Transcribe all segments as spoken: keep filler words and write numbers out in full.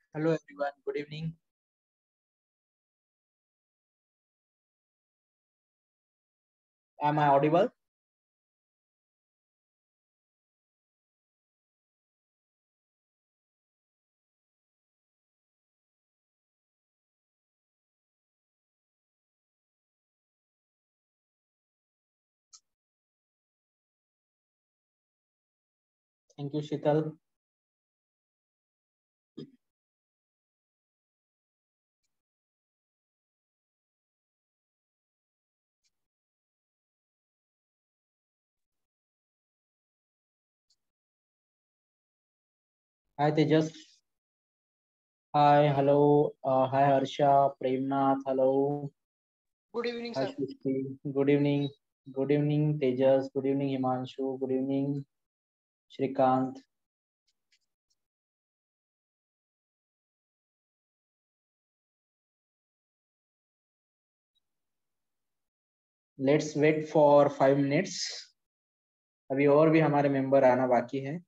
Hello everyone, good evening. Am I audible? Thank you, Shital. Hi Tejas. Hi, hello. Uh, hi Harsha, Premnath, hello. Good evening, Hi sir. Shrishti. Good evening. Good evening, Tejas. Good evening, Himanshu. Good evening, Shrikant. Let's wait for five minutes. अभी और भी हमारे member आना बाकी है.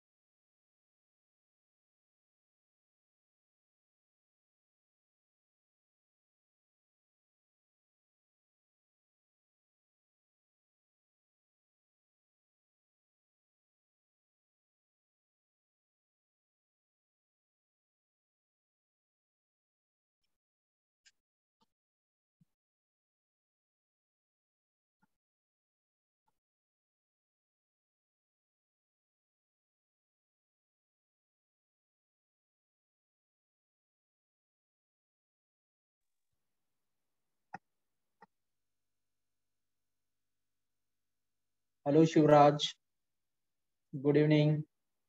Hello Shivraj. Good evening.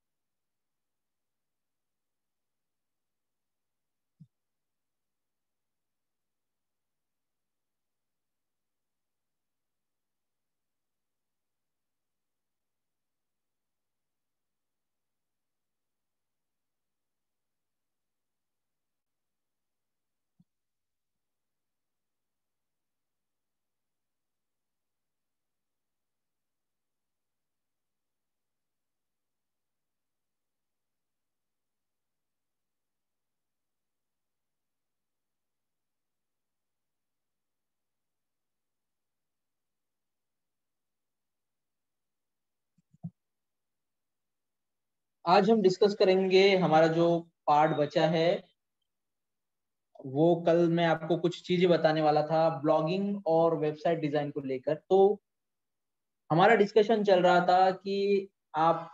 आज हम discuss करेंगे हमारा जो पार्ट बचा है. वो कल मैं आपको कुछ चीजें बताने वाला था ब्लॉगिंग और वेबसाइट डिजाइन को लेकर. तो हमारा डिस्कशन चल रहा था कि आप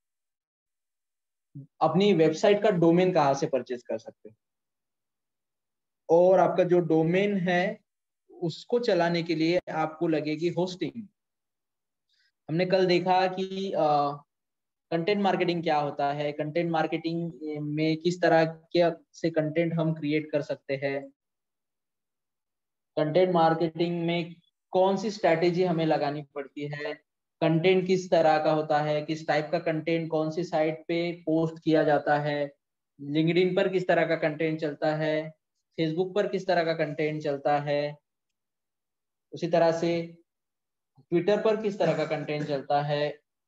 अपनी वेबसाइट का डोमेन कहाँ से परचेज कर सकते हैं, और आपका जो डोमेन है उसको चलाने के लिए आपको लगेगी होस्टिंग. हमने कल देखा कि कंटेंट मार्केटिंग क्या होता है, कंटेंट मार्केटिंग में किस तरह के से कंटेंट हम क्रिएट कर सकते हैं, कंटेंट मार्केटिंग में कौन सी स्ट्रैटेजी हमें लगानी पड़ती है, कंटेंट किस तरह का होता है, किस टाइप का कंटेंट कौन सी साइट पे पोस्ट किया जाता है, लिंक्डइन पर किस तरह का कंटेंट चलता है, फेसबुक पर किस तरह का कंटेंट चलता है, उसी तरह से ट्विटर पर किस तरह का कंटेंट चलता है.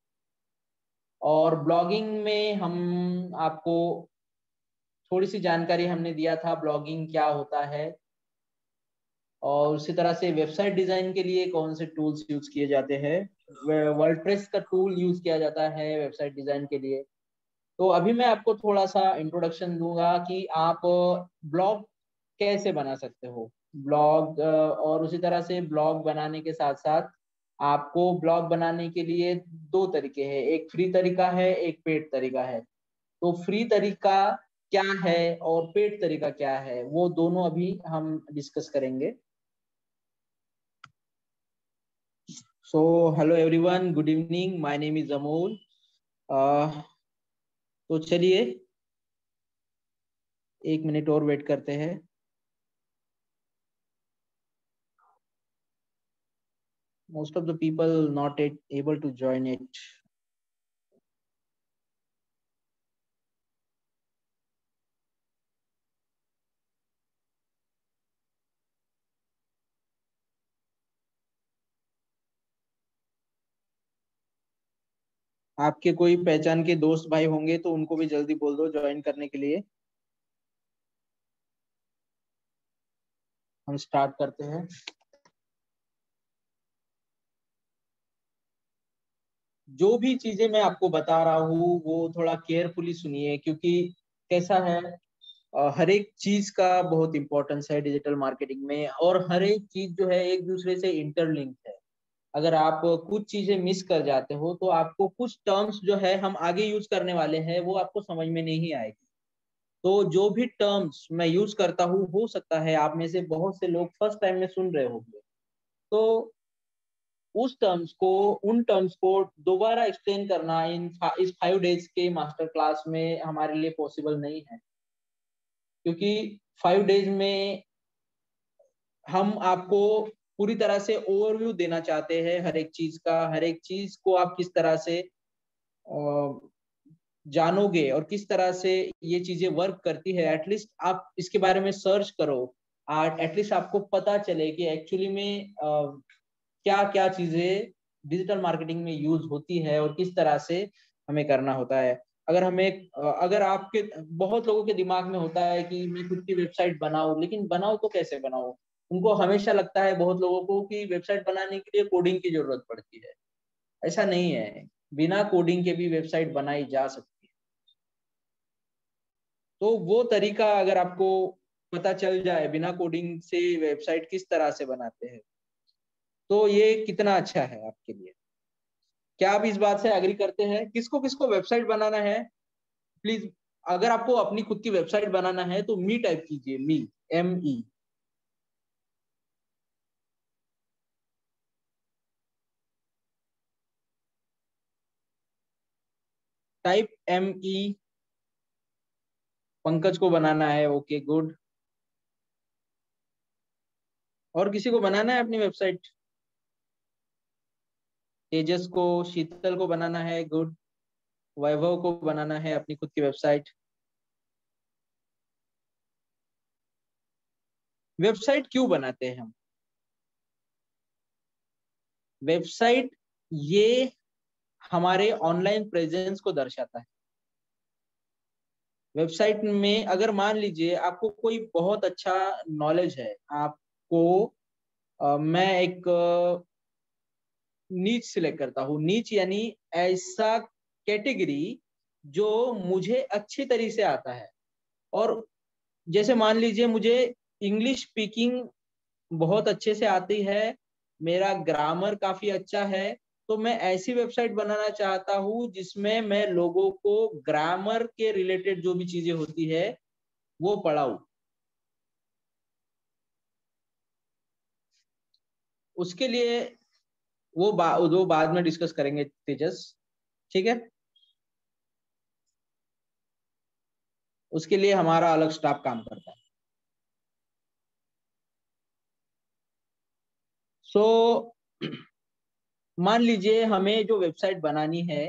और ब्लॉगिंग में हम आपको थोड़ी सी जानकारी हमने दिया था ब्लॉगिंग क्या होता है, और उसी तरह से वेबसाइट डिजाइन के लिए कौन से टूल्स यूज किए जाते हैं. वर्डप्रेस का टूल यूज किया जाता है वेबसाइट डिजाइन के लिए. तो अभी मैं आपको थोड़ा सा इंट्रोडक्शन दूंगा कि आप ब्लॉग कैसे बना सकते हो. ब्लॉग और उसी तरह से ब्लॉग बनाने के साथ साथ आपको ब्लॉग बनाने के लिए दो तरीके हैं, एक फ्री तरीका है, एक पेड तरीका है. तो फ्री तरीका क्या है और पेड तरीका क्या है, वो दोनों अभी हम डिस्कस करेंगे. So hello everyone, good evening, my name is Amol. तो चलिए एक मिनट और वेट करते हैं. Most of the people not yet able to join it. आपके कोई पहचान के दोस्त भाई होंगे तो उनको भी जल्दी बोल दो ज्वाइन करने के लिए. हम स्टार्ट करते हैं। जो भी चीजें मैं आपको बता रहा हूँ वो थोड़ा केयरफुली सुनिए, क्योंकि कैसा है, अ, हर एक चीज का बहुत इंपॉर्टेंस है डिजिटल मार्केटिंग में, और हर एक चीज जो है एक दूसरे से इंटरलिंक है। अगर आप कुछ चीजें मिस कर जाते हो तो आपको कुछ टर्म्स जो है हम आगे यूज करने वाले हैं वो आपको समझ में नहीं आएगी। तो जो भी टर्म्स मैं यूज करता हूँ, हो सकता है आप में से बहुत से लोग फर्स्ट टाइम में सुन रहे होंगे, तो उस टर्म्स को उन टर्म्स को दोबारा एक्सप्लेन करना इन इस फाइव डेज के मास्टर क्लास में हमारे लिए पॉसिबल नहीं है, क्योंकि फाइव डेज में हम आपको पूरी तरह से ओवरव्यू देना चाहते हैं हर एक चीज का। हर एक चीज को आप किस तरह से अ, जानोगे और किस तरह से ये चीजें वर्क करती है, एटलीस्ट आप इसके बारे में सर्च करो, एटलीस्ट आपको पता चले कि एक्चुअली में क्या क्या चीजें डिजिटल मार्केटिंग में यूज होती है और किस तरह से हमें करना होता है। अगर हमें अ, अगर आपके बहुत लोगों के दिमाग में होता है कि मैं खुद की वेबसाइट बनाऊं, लेकिन बनाऊं तो कैसे बनाऊं, उनको हमेशा लगता है बहुत लोगों को कि वेबसाइट बनाने के लिए कोडिंग की जरूरत पड़ती है। ऐसा नहीं है, बिना कोडिंग के भी वेबसाइट बनाई जा सकती है। तो वो तरीका अगर आपको पता चल जाए बिना कोडिंग से वेबसाइट किस तरह से बनाते हैं, तो ये कितना अच्छा है आपके लिए। क्या आप इस बात से एग्री करते हैं? किसको किसको वेबसाइट बनाना है प्लीज, अगर आपको अपनी खुद की वेबसाइट बनाना है तो मी टाइप कीजिए, me, M E, type M E. Pankaj को बनाना है, ओके गुड। और किसी को बनाना है अपनी वेबसाइट? तेजस को, शीतल को बनाना है, गुड। वैभव को बनाना है अपनी खुद की वेबसाइट। वेबसाइट क्यों बनाते हैं हम? वेबसाइट ये हमारे ऑनलाइन प्रेजेंस को दर्शाता है। वेबसाइट में अगर मान लीजिए आपको कोई बहुत अच्छा नॉलेज है, आपको अ, मैं एक नीच सिलेक्ट करता हूँ। नीच यानी ऐसा कैटेगरी जो मुझे अच्छी तरीके से आता है, और जैसे मान लीजिए मुझे इंग्लिश स्पीकिंग बहुत अच्छे से आती है, मेरा ग्रामर काफी अच्छा है, तो मैं ऐसी वेबसाइट बनाना चाहता हूँ जिसमें मैं लोगों को ग्रामर के रिलेटेड जो भी चीजें होती है वो पढ़ाऊं। उसके लिए वो बा, वो बाद में डिस्कस करेंगे तेजस, ठीक है। उसके लिए हमारा अलग स्टाफ काम करता है। सो so, मान लीजिए हमें जो वेबसाइट बनानी है,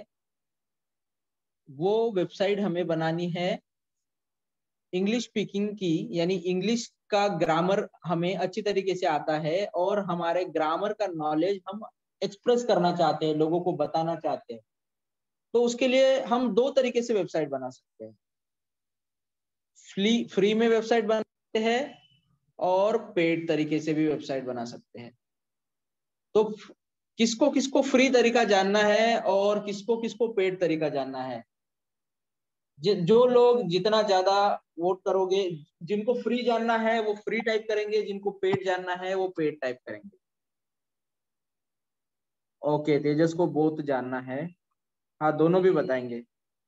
वो वेबसाइट हमें बनानी है इंग्लिश स्पीकिंग की, यानी इंग्लिश का ग्रामर हमें अच्छी तरीके से आता है और हमारे ग्रामर का नॉलेज हम एक्सप्रेस करना चाहते हैं, लोगों को बताना चाहते हैं। तो उसके लिए हम दो तरीके से वेबसाइट बना सकते हैं। फ्री फ्री में वेबसाइट बना सकते हैं और पेड तरीके से भी वेबसाइट बना सकते हैं। तो किसको किसको फ्री तरीका जानना है और किसको किसको पेड तरीका जानना है? जो लोग जितना ज्यादा वोट करोगे, जिनको फ्री जानना है वो फ्री टाइप करेंगे, जिनको पेड जानना है वो पेड टाइप करेंगे। ओके, तेजस को बोथ जानना है। हाँ, दोनों भी बताएंगे।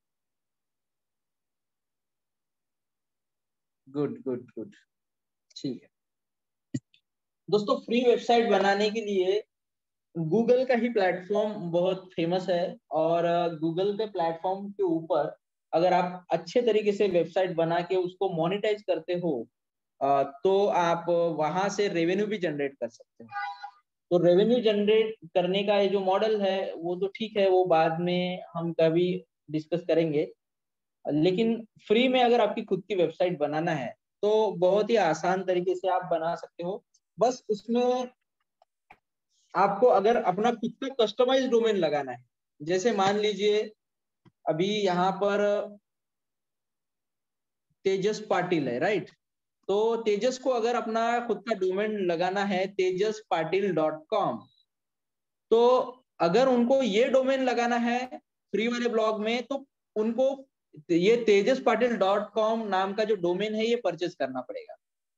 गुड गुड गुड, ठीक है। दोस्तों, फ्री वेबसाइट बनाने के लिए गूगल का ही प्लेटफॉर्म बहुत फेमस है, और गूगल के प्लेटफॉर्म के ऊपर अगर आप अच्छे तरीके से वेबसाइट बना के उसको मोनेटाइज करते हो, अ, तो आप वहां से रेवेन्यू भी जनरेट कर सकते हैं। तो रेवेन्यू जनरेट करने का ये जो मॉडल है वो तो ठीक है, वो बाद में हम कभी डिस्कस करेंगे। लेकिन फ्री में अगर आपकी खुद की वेबसाइट बनाना है तो बहुत ही आसान तरीके से आप बना सकते हो। बस उसमें आपको अगर अपना खुद का कस्टमाइज डोमेन लगाना है, जैसे मान लीजिए अभी यहाँ पर तेजस पाटिल है, राइट। तो तेजस को अगर अपना खुद का डोमेन लगाना है तेजस पाटिल डॉट कॉम, तो अगर उनको ये डोमेन लगाना है फ्री वाले ब्लॉग में, तो उनको ये तेजस पाटिल डॉट कॉम नाम का जो डोमेन है ये परचेज करना पड़ेगा।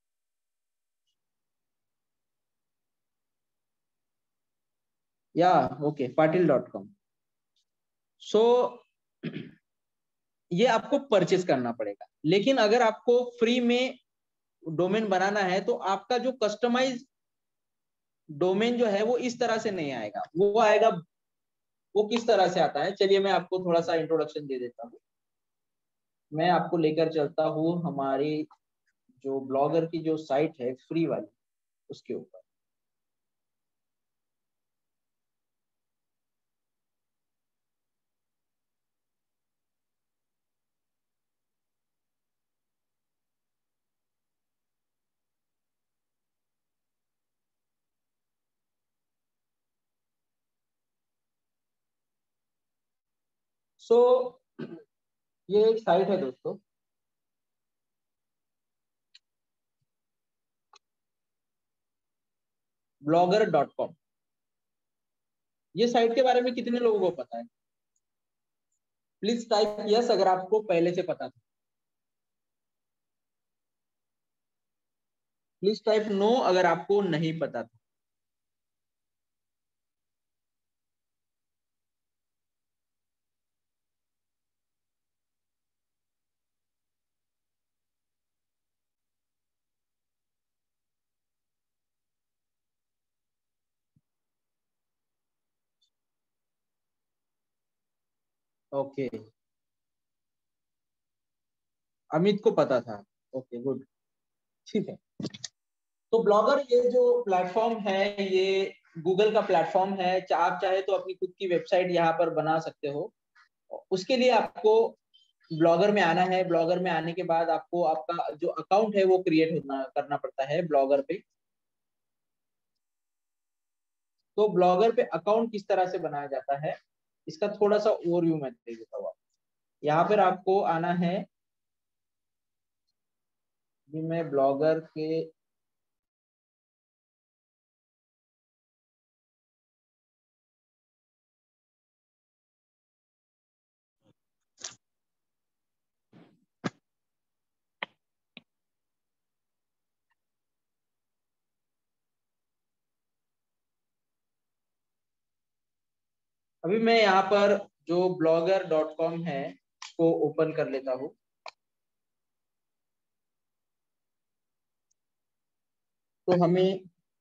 या okay, Patil dot com. So ये आपको परचेज करना पड़ेगा। लेकिन अगर आपको फ्री में डोमेन बनाना है तो आपका जो कस्टमाइज डोमेन जो है वो इस तरह से नहीं आएगा, वो आएगा, वो किस तरह से आता है, चलिए मैं आपको थोड़ा सा इंट्रोडक्शन दे देता हूँ। मैं आपको लेकर चलता हूँ हमारी जो ब्लॉगर की जो साइट है फ्री वाली, उसके ऊपर। सो so, ये एक साइट है दोस्तों, ब्लॉगर डॉट कॉम। ये साइट के बारे में कितने लोगों को पता है? प्लीज टाइप यस अगर आपको पहले से पता था। प्लीज टाइप नो अगर आपको नहीं पता था। ओके, अमित को पता था। ओके गुड, ठीक है। तो ब्लॉगर ये जो प्लेटफॉर्म है ये गूगल का प्लेटफॉर्म है। आप चाहे तो अपनी खुद की वेबसाइट यहाँ पर बना सकते हो। उसके लिए आपको ब्लॉगर में आना है। ब्लॉगर में आने के बाद आपको आपका जो अकाउंट है वो क्रिएट होना करना पड़ता है ब्लॉगर पे। तो ब्लॉगर पे अकाउंट किस तरह से बनाया जाता है इसका थोड़ा सा ओवरव्यू मैं दे देता हूँ। यहाँ पर आपको आना है, भी मैं ब्लॉगर के अभी मैं यहाँ पर जो ब्लॉगर डॉट कॉम है को ओपन कर लेता हूँ। तो हमें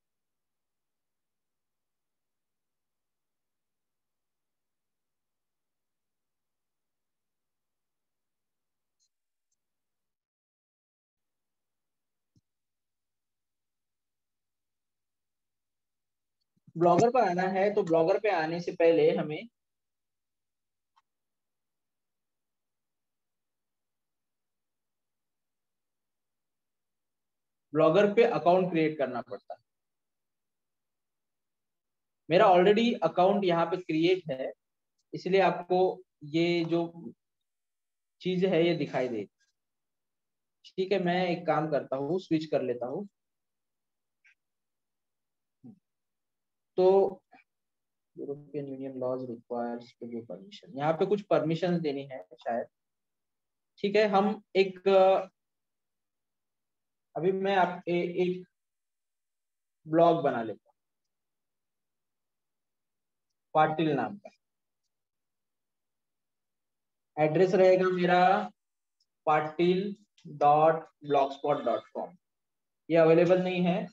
ब्लॉगर पर आना है। तो ब्लॉगर पे आने से पहले हमें ब्लॉगर पे अकाउंट क्रिएट करना पड़ता है। मेरा ऑलरेडी अकाउंट यहाँ पे क्रिएट है, इसलिए आपको ये जो चीज है ये दिखाई दे। ठीक है, मैं एक काम करता हूँ, स्विच कर लेता हूँ। तो European union laws requires to give permission, यहाँ पे कुछ परमिशन देनी है शायद। ठीक है, हम एक अभी मैं आप ए, एक ब्लॉग बना लेता हूँ पाटिल नाम का। एड्रेस रहेगा मेरा Patil dot blog spot dot com. ये अवेलेबल नहीं है।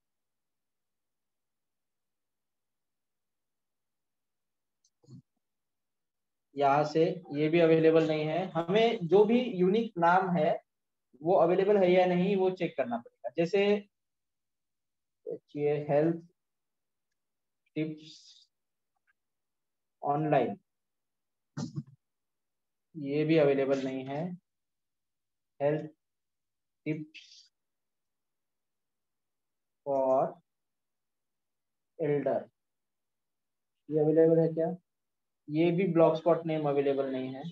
यहाँ से ये भी अवेलेबल नहीं है। हमें जो भी यूनिक नाम है वो अवेलेबल है या नहीं वो चेक करना पड़ेगा। जैसे ये हेल्थ टिप्स ऑनलाइन, ये भी अवेलेबल नहीं है। हेल्थ टिप्स फॉर एल्डर, ये अवेलेबल है क्या? ये भी ब्लॉक स्पॉट नेम अवेलेबल नहीं है।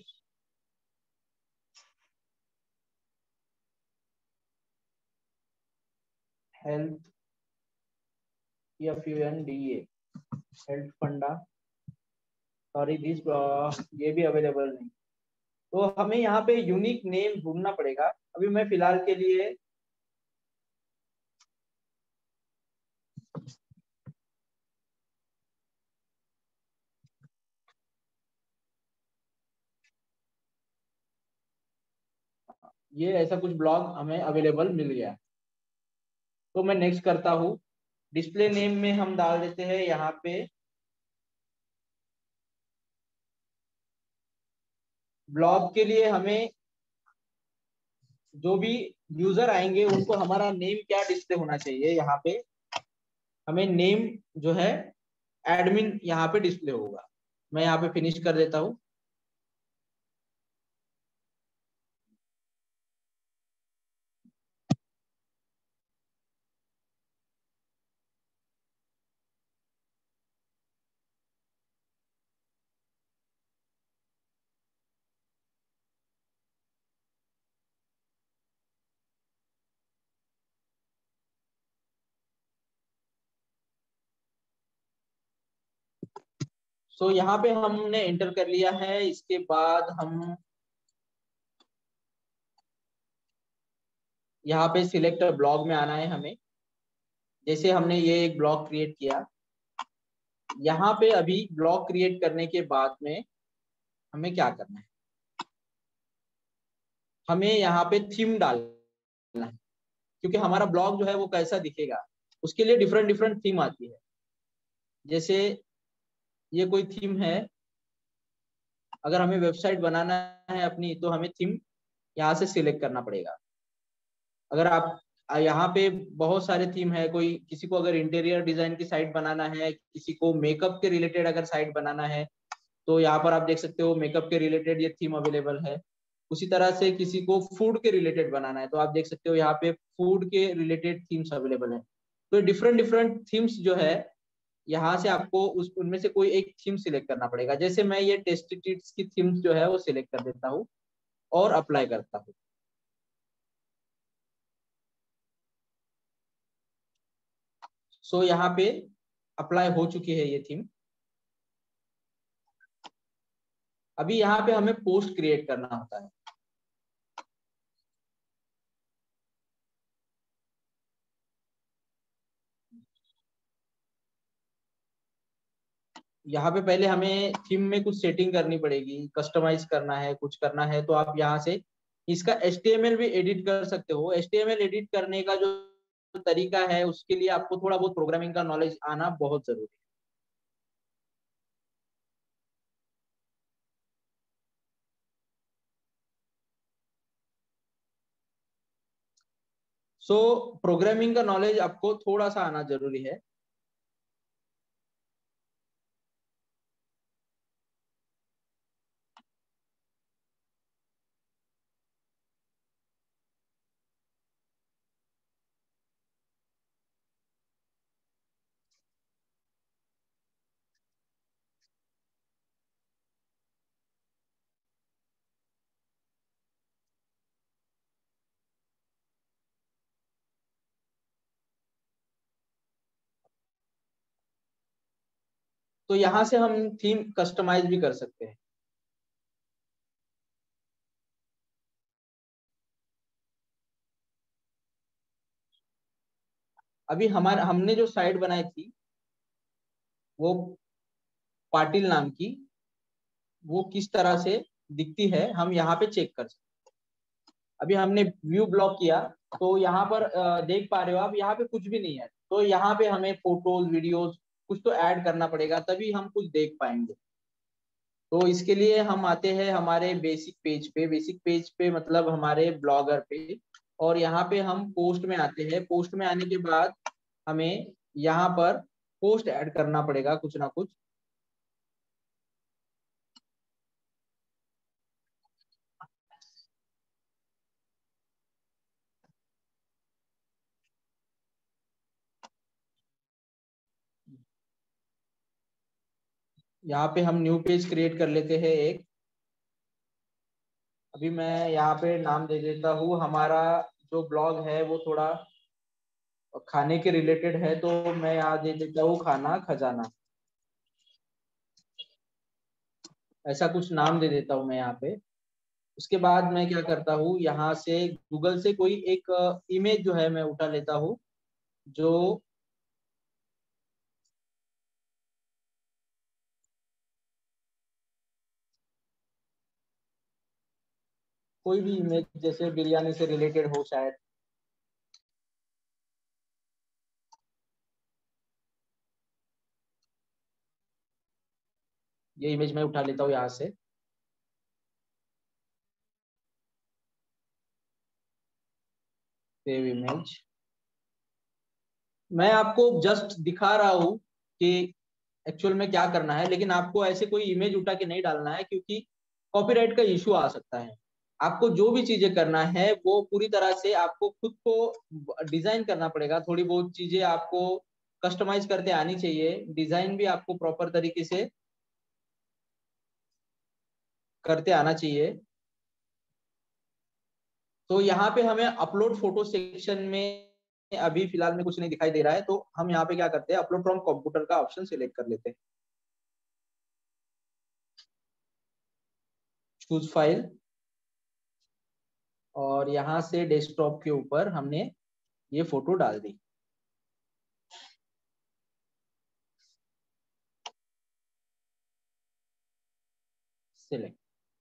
Health F U N D A health funda, sorry this ये भी अवेलेबल नहीं। तो हमें यहाँ पे यूनिक नेम ढूंढना पड़ेगा। अभी मैं फिलहाल के लिए ये ऐसा कुछ ब्लॉग हमें अवेलेबल मिल गया, तो मैं नेक्स्ट करता हूँ। डिस्प्ले नेम में हम डाल देते हैं यहाँ पे ब्लॉग के लिए हमें जो भी यूजर आएंगे उनको हमारा नेम क्या डिस्प्ले होना चाहिए। यहाँ पे हमें नेम जो है एडमिन यहाँ पे डिस्प्ले होगा। मैं यहाँ पे फिनिश कर देता हूँ। सो so, यहाँ पे हमने एंटर कर लिया है। इसके बाद हम यहाँ पे सिलेक्ट ब्लॉग में आना है हमें। जैसे हमने ये एक ब्लॉग क्रिएट किया, यहाँ पे अभी ब्लॉग क्रिएट करने के बाद में हमें क्या करना है, हमें यहाँ पे थीम डालना है। क्योंकि हमारा ब्लॉग जो है वो कैसा दिखेगा, उसके लिए डिफरेंट डिफरेंट थीम आती है। जैसे ये कोई थीम है, अगर हमें वेबसाइट बनाना है अपनी तो हमें थीम यहाँ से सिलेक्ट करना पड़ेगा। अगर आप यहाँ पे बहुत सारे थीम है, कोई किसी को अगर इंटीरियर डिजाइन की साइट बनाना है, किसी को मेकअप के रिलेटेड अगर साइट बनाना है तो यहाँ पर आप देख सकते हो मेकअप के रिलेटेड ये थीम अवेलेबल है। उसी तरह से किसी को फूड के रिलेटेड बनाना है तो आप देख सकते हो यहाँ पे फूड के रिलेटेड थीम्स अवेलेबल है। तो डिफरेंट डिफरेंट थीम्स जो है यहाँ से आपको उस उनमें से कोई एक थीम सिलेक्ट करना पड़ेगा। जैसे मैं ये टेस्टी टिप्स की थीम्स जो है वो सिलेक्ट कर देता हूँ और अप्लाई करता हूँ। सो so, यहाँ पे अप्लाई हो चुकी है ये थीम। अभी यहाँ पे हमें पोस्ट क्रिएट करना होता है। यहाँ पे पहले हमें थीम में कुछ सेटिंग करनी पड़ेगी, कस्टमाइज करना है, कुछ करना है। तो आप यहाँ से इसका एच टी एम एल भी एडिट कर सकते हो। H T M L edit करने का जो तरीका है उसके लिए आपको थोड़ा बहुत प्रोग्रामिंग का नॉलेज आना बहुत जरूरी है। सो so, प्रोग्रामिंग का नॉलेज आपको थोड़ा सा आना जरूरी है। तो यहाँ से हम थीम कस्टमाइज भी कर सकते हैं। अभी हमारे हमने जो साइट बनाई थी वो पाटिल नाम की, वो किस तरह से दिखती है हम यहाँ पे चेक कर सकते हैं। अभी हमने व्यू ब्लॉक किया तो यहाँ पर अ, देख पा रहे हो आप, यहाँ पे कुछ भी नहीं है। तो यहाँ पे हमें फोटोज वीडियोज कुछ तो ऐड करना पड़ेगा तभी हम कुछ देख पाएंगे। तो इसके लिए हम आते हैं हमारे बेसिक पेज पे। बेसिक पेज पे मतलब हमारे ब्लॉगर पे, और यहाँ पे हम पोस्ट में आते हैं। पोस्ट में आने के बाद हमें यहाँ पर पोस्ट ऐड करना पड़ेगा कुछ ना कुछ। यहाँ पे हम न्यू पेज क्रिएट कर लेते हैं एक। अभी मैं यहाँ पे नाम दे देता हूँ, हमारा जो ब्लॉग है वो थोड़ा खाने के रिलेटेड है तो मैं यहाँ दे देता हूँ खाना खजाना, ऐसा कुछ नाम दे देता हूँ मैं यहाँ पे। उसके बाद मैं क्या करता हूँ, यहाँ से गूगल से कोई एक इमेज जो है मैं उठा लेता हूँ, जो कोई भी इमेज जैसे बिरयानी से रिलेटेड हो शायद। ये इमेज मैं उठा लेता हूँ यहाँ से। Save image. मैं आपको जस्ट दिखा रहा हूँ कि एक्चुअल में क्या करना है, लेकिन आपको ऐसे कोई इमेज उठा के नहीं डालना है, क्योंकि कॉपीराइट का इशू आ सकता है। आपको जो भी चीजें करना है वो पूरी तरह से आपको खुद को डिजाइन करना पड़ेगा। थोड़ी बहुत चीजें आपको कस्टमाइज करते आनी चाहिए, डिजाइन भी आपको प्रॉपर तरीके से करते आना चाहिए। तो यहाँ पे हमें अपलोड फोटो सेक्शन में अभी फिलहाल में कुछ नहीं दिखाई दे रहा है, तो हम यहाँ पे क्या करते हैं, अपलोड फ्रॉम कंप्यूटर का ऑप्शन सिलेक्ट कर लेते हैं। चूज फाइल, और यहाँ से डेस्कटॉप के ऊपर हमने ये फोटो डाल दी। सिलेक्ट।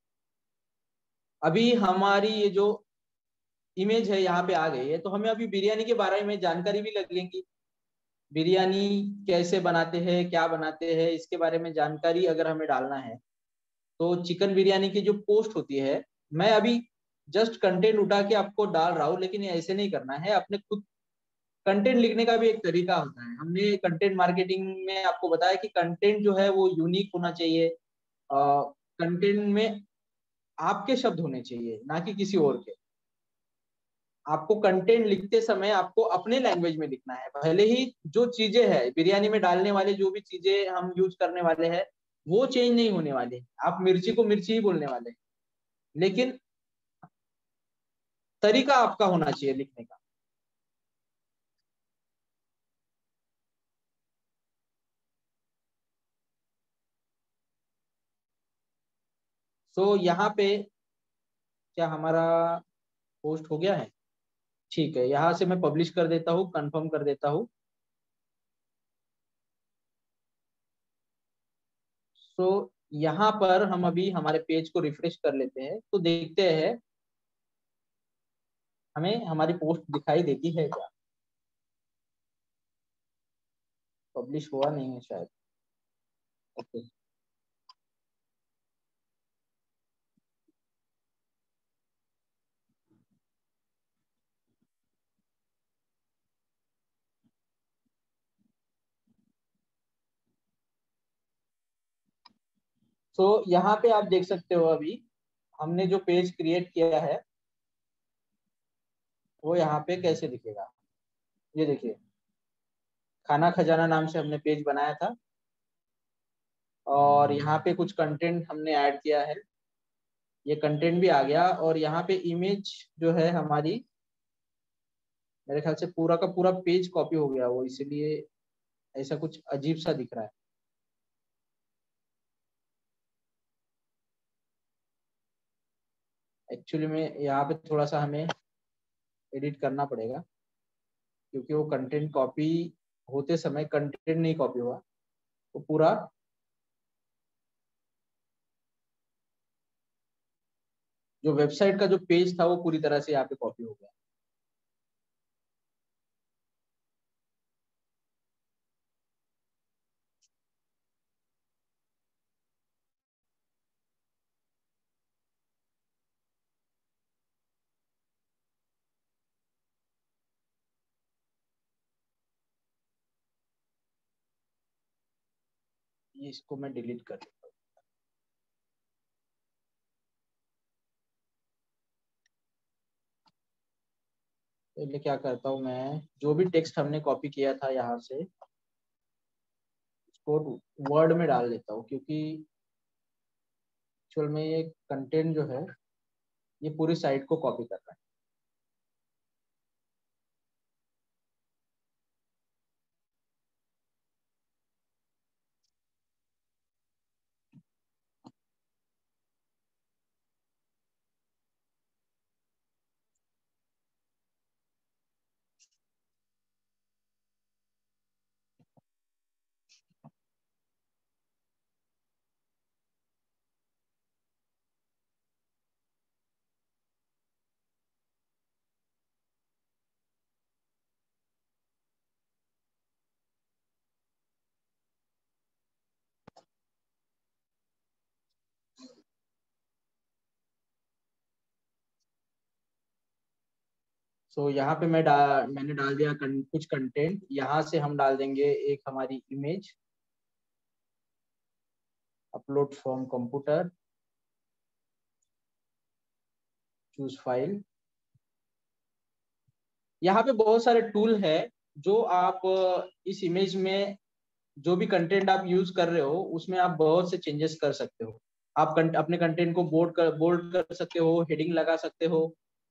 अभी हमारी ये जो इमेज है यहाँ पे आ गई है, तो हमें अभी बिरयानी के बारे में जानकारी भी लगेगी। बिरयानी कैसे बनाते हैं, क्या बनाते हैं, इसके बारे में जानकारी अगर हमें डालना है, तो चिकन बिरयानी की जो पोस्ट होती है, मैं अभी जस्ट कंटेंट उठा के आपको डाल रहा हूँ, लेकिन ये ऐसे नहीं करना है। अपने खुद कंटेंट लिखने का भी एक तरीका होता है। हमने कंटेंट मार्केटिंग में आपको बताया कि कंटेंट जो है वो यूनिक होना चाहिए। कंटेंट में आपके शब्द होने चाहिए, ना कि किसी और के। आपको कंटेंट लिखते समय आपको अपने लैंग्वेज में लिखना है। भले ही जो चीजें हैं बिरयानी में डालने वाले, जो भी चीजें हम यूज करने वाले हैं, वो चेंज नहीं होने वाली। आप मिर्ची को मिर्ची ही बोलने वाले हैं, लेकिन तरीका आपका होना चाहिए लिखने का। सो यहाँ पे क्या हमारा पोस्ट हो गया है? ठीक है, यहाँ से मैं पब्लिश कर देता हूँ, कंफर्म कर देता हूँ। सो यहाँ पर हम अभी हमारे पेज को रिफ्रेश कर लेते हैं, तो देखते हैं हमें हमारी पोस्ट दिखाई देती है क्या। पब्लिश हुआ नहीं है शायद। ओके। सो यहाँ पे आप देख सकते हो, अभी हमने जो पेज क्रिएट किया है वो यहाँ पे कैसे दिखेगा। ये देखिए, खाना खजाना नाम से हमने पेज बनाया था, और यहाँ पे कुछ कंटेंट हमने ऐड किया है। ये कंटेंट भी आ गया, और यहाँ पे इमेज जो है हमारी, मेरे ख्याल से पूरा का पूरा पेज कॉपी हो गया वो, इसलिए ऐसा कुछ अजीब सा दिख रहा है। एक्चुअली में यहाँ पे थोड़ा सा हमें एडिट करना पड़ेगा, क्योंकि वो कंटेंट कॉपी होते समय कंटेंट नहीं कॉपी हुआ, वो पूरा जो वेबसाइट का जो पेज था वो पूरी तरह से यहाँ पे कॉपी हो गया। ये इसको मैं डिलीट कर देता हूँ। पहले क्या करता हूँ, मैं जो भी टेक्स्ट हमने कॉपी किया था यहाँ से, उसको वर्ड में डाल देता हूँ, क्योंकि एक्चुअल में ये कंटेंट जो है ये पूरी साइट को कॉपी कर रहा है। सो so, यहाँ पे मैं डाल मैंने डाल दिया कं, कुछ कंटेंट। यहाँ से हम डाल देंगे एक हमारी image, upload from computer, choose file. यहाँ पे बहुत सारे टूल है जो आप इस इमेज में जो भी कंटेंट आप यूज कर रहे हो उसमें आप बहुत से चेंजेस कर सकते हो। आप कंट, अपने कंटेंट को बोल्ड कर बोल्ड कर सकते हो, हेडिंग लगा सकते हो।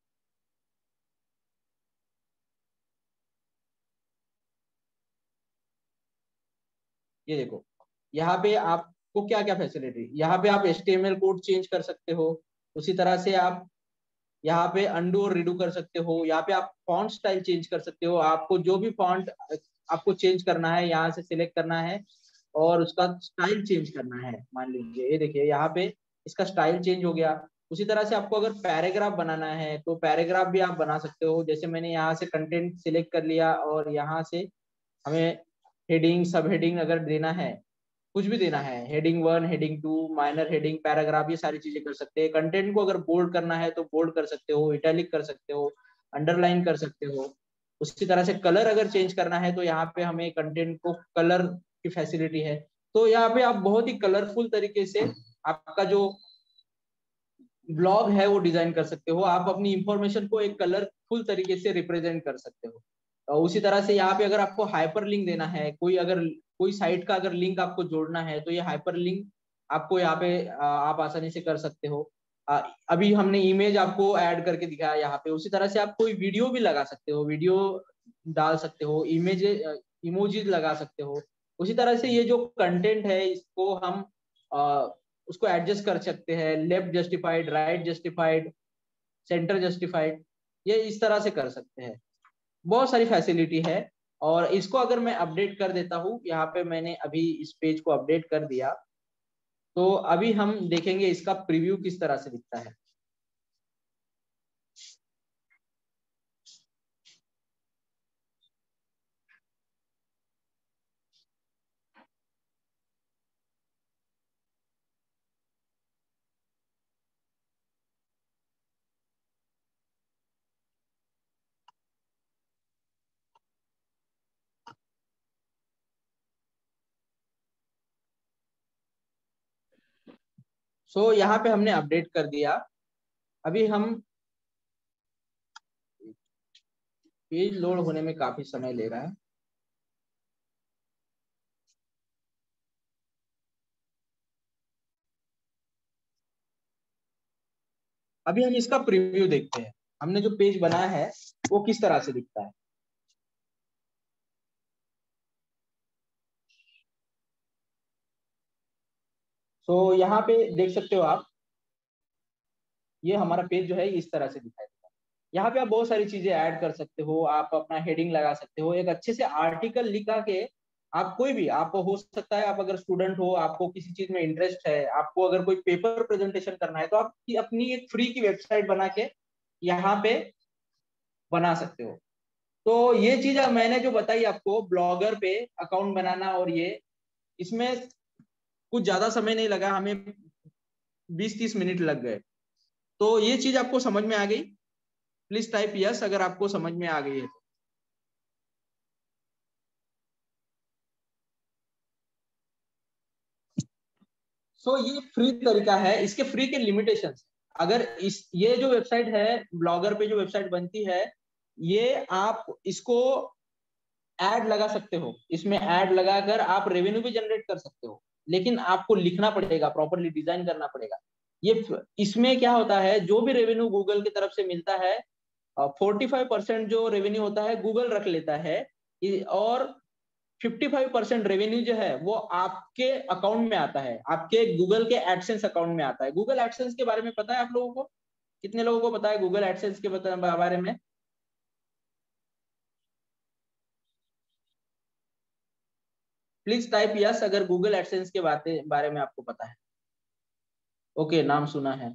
ये देखो, यहाँ पे आपको क्या क्या फैसिलिटी, यहाँ पे आप H T M L code change कर सकते हो। उसी तरह से आप यहाँ पे अंडू और रिडू कर सकते हो। यहाँ पे आप फॉन्ट स्टाइल चेंज कर सकते हो। आपको जो भी फॉन्ट आपको चेंज करना है यहाँ से सिलेक्ट करना है और उसका स्टाइल चेंज करना है। मान लीजिए ये देखिए यहाँ पे इसका स्टाइल चेंज हो गया। उसी तरह से आपको अगर पैराग्राफ बनाना है तो पैराग्राफ भी आप बना सकते हो। जैसे मैंने यहाँ से कंटेंट सिलेक्ट कर लिया और यहाँ से हमें हेडिंग सब हेडिंग अगर देना है, कुछ भी देना है, heading one, heading two, minor heading, paragraph, ये सारी चीजें कर सकते हैं। कंटेंट को अगर बोल्ड करना है तो बोल्ड कर सकते हो, इटैलिक कर सकते हो, अंडरलाइन कर सकते हो। उसी तरह से कलर अगर चेंज करना है तो यहाँ पे हमें कंटेंट को कलर की फैसिलिटी है। तो यहाँ पे आप बहुत ही कलरफुल तरीके से आपका जो ब्लॉग है वो डिजाइन कर सकते हो। आप अपनी इंफॉर्मेशन को एक कलरफुल तरीके से रिप्रेजेंट कर सकते हो। और उसी तरह से यहाँ पे अगर आपको हाइपर लिंक देना है, कोई अगर कोई साइट का अगर लिंक आपको जोड़ना है तो ये हाइपर लिंक आपको यहाँ पे आप आसानी से कर सकते हो। अभी हमने इमेज आपको ऐड करके दिखाया यहाँ पे। उसी तरह से आप कोई वीडियो भी लगा सकते हो, वीडियो डाल सकते हो, इमेज इमोजीज लगा सकते हो। उसी तरह से ये जो कंटेंट है इसको हम आ, उसको एडजस्ट कर सकते हैं, left justified, right justified, centre justified, ये इस तरह से कर सकते हैं। बहुत सारी फैसिलिटी है। और इसको अगर मैं अपडेट कर देता हूँ, यहाँ पे मैंने अभी इस पेज को अपडेट कर दिया, तो अभी हम देखेंगे इसका प्रीव्यू किस तरह से दिखता है। सो so, यहाँ पे हमने अपडेट कर दिया। अभी हम, पेज लोड होने में काफी समय ले रहा है। अभी हम इसका प्रीव्यू देखते हैं, हमने जो पेज बनाया है वो किस तरह से दिखता है। सो so, यहाँ पे देख सकते हो आप, ये हमारा पेज जो है इस तरह से दिखाई देगा। यहाँ पे आप बहुत सारी चीजें ऐड कर सकते हो। आप अपना हेडिंग लगा सकते हो, एक अच्छे से आर्टिकल लिखा के आप कोई भी, आप हो सकता है आप अगर स्टूडेंट हो, आपको किसी चीज में इंटरेस्ट है, आपको अगर कोई पेपर प्रेजेंटेशन करना है तो आप अपनी एक फ्री की वेबसाइट बना के यहाँ पे बना सकते हो। तो ये चीज मैंने जो बताई आपको, ब्लॉगर पे अकाउंट बनाना, और ये इसमें कुछ ज्यादा समय नहीं लगा हमें, बीस तीस मिनट लग गए। तो ये चीज आपको समझ में आ गई? प्लीज टाइप यस अगर आपको समझ में आ गई है तो। सो so, ये फ्री तरीका है, इसके फ्री के लिमिटेशंस। अगर इस ये जो वेबसाइट है, ब्लॉगर पे जो वेबसाइट बनती है, ये आप इसको ऐड लगा सकते हो, इसमें ऐड लगाकर आप रेवेन्यू भी जनरेट कर सकते हो। लेकिन आपको लिखना पड़ेगा, प्रॉपरली डिजाइन करना पड़ेगा। ये इसमें क्या होता है, जो भी रेवेन्यू गूगल की तरफ से मिलता है, फोर्टी फाइव परसेंट जो रेवेन्यू होता है गूगल रख लेता है, और फिफ्टी फाइव परसेंट रेवेन्यू जो है वो आपके अकाउंट में आता है, आपके गूगल के एडसेंस अकाउंट में आता है। गूगल एडसेंस के बारे में पता है आप लोगों को? कितने लोगों को पता है गूगल एडसेंस के बारे में? प्लीज टाइप यस अगर गूगल एडसेंस के बातें बारे में आपको पता है। ओके, नाम सुना है।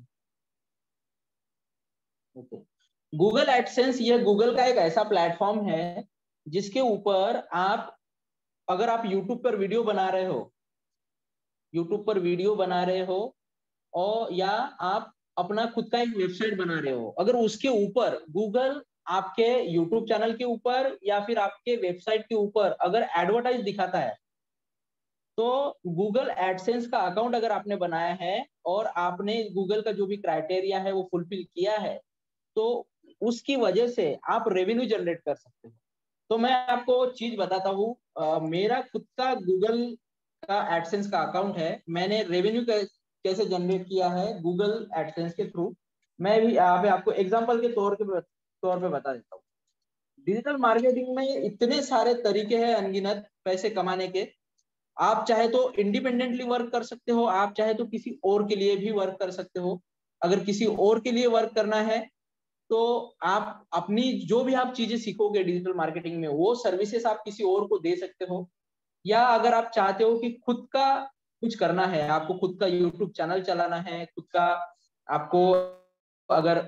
ओके, गूगल एडसेंस ये गूगल का एक ऐसा प्लेटफॉर्म है जिसके ऊपर आप, अगर आप यूट्यूब पर वीडियो बना रहे हो, यूट्यूब पर वीडियो बना रहे हो, और या आप अपना खुद का एक वेबसाइट बना रहे हो, अगर उसके ऊपर गूगल आपके यूट्यूब चैनल के ऊपर या फिर आपके वेबसाइट के ऊपर अगर एडवर्टाइज दिखाता है, तो गूगल एडसेंस का अकाउंट अगर आपने बनाया है और आपने गूगल का जो भी क्राइटेरिया है वो फुलफिल किया है, तो उसकी वजह से आप रेवेन्यू जनरेट कर सकते हो। तो मैं आपको चीज बताता हूँ, अ, मेरा खुद का गूगल का एडसेंस का अकाउंट है। मैंने रेवेन्यू कैसे जनरेट किया है गूगल एडसेंस के थ्रू, मैं भी यहाँ पे आपको एग्जांपल के तौर के तौर पे बता देता हूँ। डिजिटल मार्केटिंग में इतने सारे तरीके हैं अनगिनत पैसे कमाने के। आप चाहे तो इंडिपेंडेंटली वर्क कर सकते हो, आप चाहे तो किसी और के लिए भी वर्क कर सकते हो। अगर किसी और के लिए वर्क करना है तो आप अपनी जो भी आप चीजें सीखोगे डिजिटल मार्केटिंग में, वो सर्विसेज आप किसी और को दे सकते हो। या अगर आप चाहते हो कि खुद का कुछ करना है, आपको खुद का यूट्यूब चैनल चलाना है, खुद का आपको अगर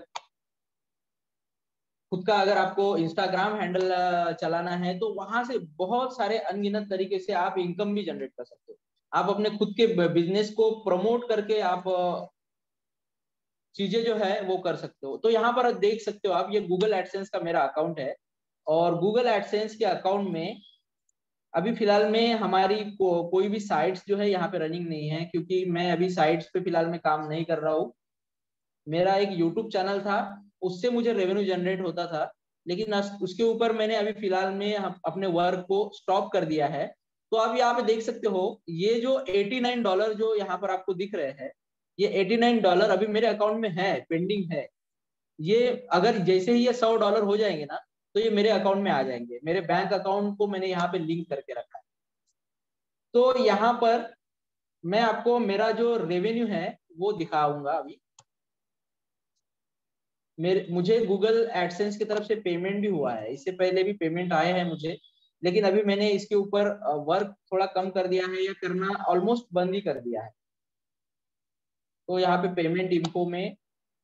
खुद का अगर आपको इंस्टाग्राम हैंडल चलाना है, तो वहां से बहुत सारे अनगिनत तरीके से आप इनकम भी जनरेट कर सकते हो। आप अपने खुद के बिजनेस को प्रमोट करके आप चीजें जो है वो कर सकते हो। तो यहाँ पर देख सकते हो आप, ये गूगल एडसेंस का मेरा अकाउंट है। और गूगल एडसेंस के अकाउंट में अभी फिलहाल में हमारी को, कोई भी साइट्स जो है यहाँ पे रनिंग नहीं है, क्योंकि मैं अभी साइट्स पे फिलहाल में काम नहीं कर रहा हूँ। मेरा एक यूट्यूब चैनल था, उससे मुझे रेवेन्यू जनरेट होता था, लेकिन उसके ऊपर मैंने अभी फिलहाल में अपने वर्क को स्टॉप कर दिया है। तो आप यहाँ पे देख सकते हो, ये जो एटी नाइन डॉलर जो यहाँ पर आपको दिख रहे हैं, ये एटी नाइन डॉलर अभी मेरे अकाउंट में है, पेंडिंग है। ये अगर जैसे ही ये सौ डॉलर हो जाएंगे ना, तो ये मेरे अकाउंट में आ जाएंगे। मेरे बैंक अकाउंट को मैंने यहाँ पे लिंक करके रखा है। तो यहाँ पर मैं आपको मेरा जो रेवेन्यू है वो दिखाऊंगा अभी। मेरे मुझे गूगल एडसेंस की तरफ से पेमेंट भी हुआ है, इससे पहले भी पेमेंट आए हैं मुझे, लेकिन अभी मैंने इसके ऊपर वर्क थोड़ा कम कर दिया है या करना ऑलमोस्ट बंद ही कर दिया है। तो यहाँ पे पेमेंट इन्फो में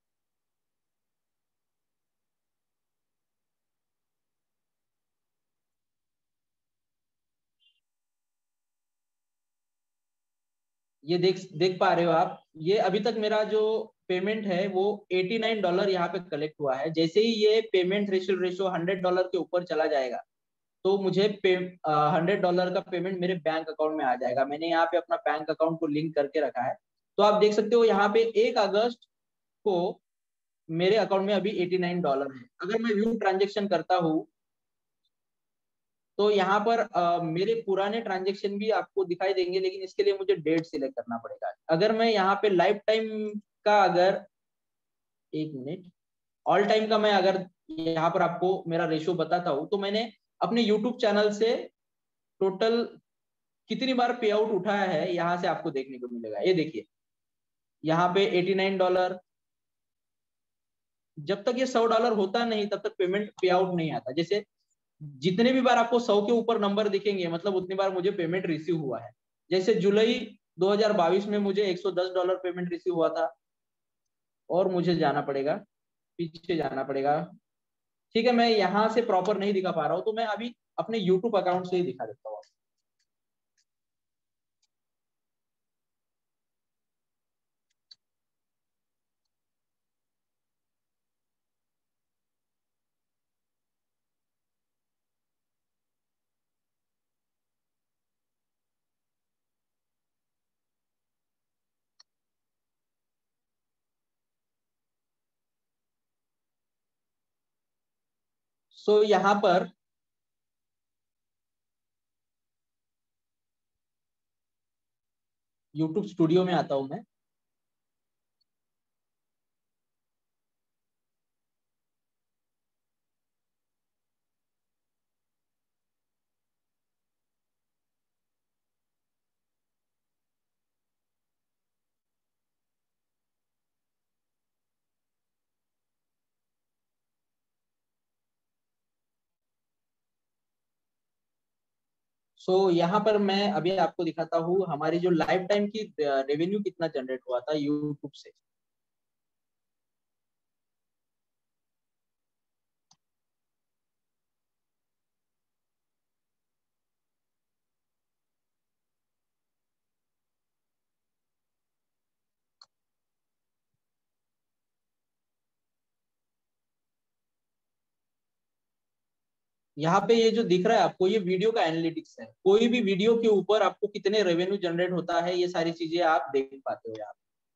ये देख देख पा रहे हो आप, ये अभी तक मेरा जो पेमेंट है वो एटी नाइन डॉलर यहाँ पे कलेक्ट हुआ है। जैसे ही ये payment ratio ratio hundred dollar के ऊपर चला जाएगा, तो मुझे पे हंड्रेड डॉलर का पेमेंट मेरे बैंक अकाउंट में आ जाएगा। मैंने यहाँ पे अपना बैंक अकाउंट को लिंक करके रखा है। तो आप देख सकते हो यहाँ पे एक अगस्त को मेरे अकाउंट में अभी एटी नाइन डॉलर है। अगर मैं व्यू ट्रांजेक्शन करता हूँ, तो यहाँ पर अ, मेरे पुराने ट्रांजेक्शन भी आपको दिखाई देंगे, लेकिन इसके लिए मुझे डेट सिलेक्ट करना पड़ेगा। अगर मैं यहाँ पे लाइफ टाइम का अगर एक मिनट ऑल टाइम का मैं अगर यहाँ पर आपको मेरा रेशियो बताता हूँ, तो मैंने अपने यूट्यूब चैनल से टोटल कितनी बार पे आउट उठाया है यहाँ से आपको देखने को मिलेगा। ये देखिए, यहाँ पे एटी नाइन डॉलर, जब तक ये सौ डॉलर होता नहीं तब तक पेमेंट पे आउट नहीं आता। जैसे जितने भी बार आपको सौ के ऊपर नंबर दिखेंगे, मतलब उतनी बार मुझे पेमेंट रिसीव हुआ है। जैसे जुलाई दो हज़ार बाईस में मुझे एक सौ दस डॉलर पेमेंट रिसीव हुआ था। और मुझे जाना पड़ेगा, पीछे जाना पड़ेगा। ठीक है, मैं यहाँ से प्रॉपर नहीं दिखा पा रहा हूँ, तो मैं अभी अपने यूट्यूब अकाउंट से ही दिखा देता हूँ। सो यहाँ पर यूट्यूब स्टूडियो में आता हूँ मैं। सो so, यहाँ पर मैं अभी आपको दिखाता हूँ हमारी जो लाइफ टाइम की रेवेन्यू कितना जनरेट हुआ था यूट्यूब से। यहाँ पे ये जो दिख रहा है आपको, ये वीडियो का एनालिटिक्स है। कोई भी वीडियो के ऊपर आपको कितने रेवेन्यू जनरेट होता है, ये सारी चीजें आप देख पाते हो यहाँ।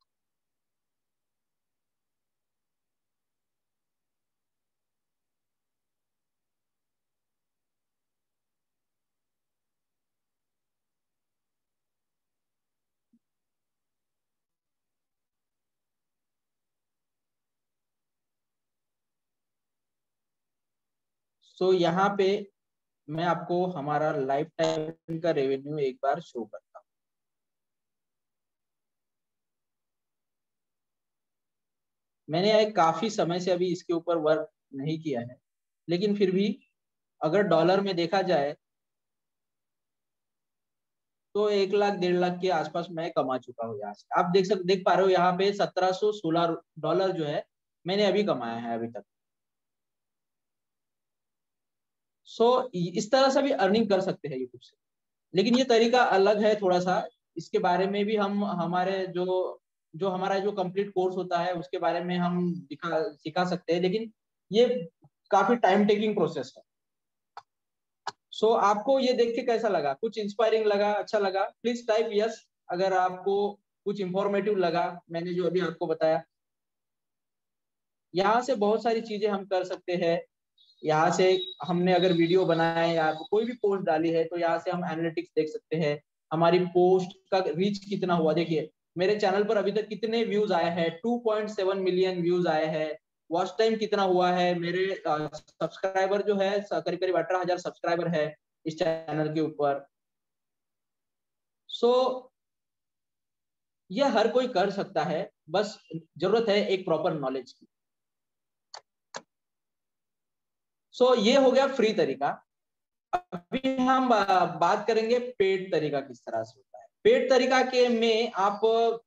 सो यहाँ पे मैं आपको हमारा लाइफ टाइम का रेवेन्यू एक बार शो करता हूँ। मैंने एक काफी समय से अभी इसके ऊपर वर्क नहीं किया है, लेकिन फिर भी अगर डॉलर में देखा जाए तो एक लाख डेढ़ लाख के आसपास मैं कमा चुका हूँ यहाँ से। आप देख सक देख पा रहे हो यहाँ पे सत्रह सौ सोलह डॉलर जो है मैंने अभी कमाया है अभी तक। सो इस तरह से भी अर्निंग कर सकते हैं यूट्यूब से, लेकिन ये तरीका अलग है थोड़ा सा। इसके बारे में भी हम हमारे जो जो हमारा जो कंप्लीट कोर्स होता है उसके बारे में हम दिखा सिखा सकते हैं, लेकिन ये काफी टाइम टेकिंग प्रोसेस है। सो so, आपको ये देख के कैसा लगा? कुछ इंस्पायरिंग लगा, अच्छा लगा? प्लीज टाइप यस अगर आपको कुछ इंफॉर्मेटिव लगा मैंने जो अभी आपको बताया। यहाँ से बहुत सारी चीजें हम कर सकते हैं। यहाँ से हमने अगर वीडियो बनाया है या कोई भी पोस्ट डाली है तो यहाँ से हम एनालिटिक्स देख सकते हैं। हमारी पोस्ट का रीच कितना हुआ, देखिए मेरे चैनल पर अभी तक कितने व्यूज आए हैं, two point seven million views आए हैं। वॉच टाइम कितना हुआ है, मेरे सब्सक्राइबर जो है करीब करीब अठारह हजार सब्सक्राइबर है इस चैनल के ऊपर। सो ये हर कोई कर सकता है, बस जरूरत है एक प्रॉपर नॉलेज की। सो ये हो गया फ्री तरीका। अभी हम बात करेंगे पेड तरीका किस तरह से होता है। पेड तरीका के में आप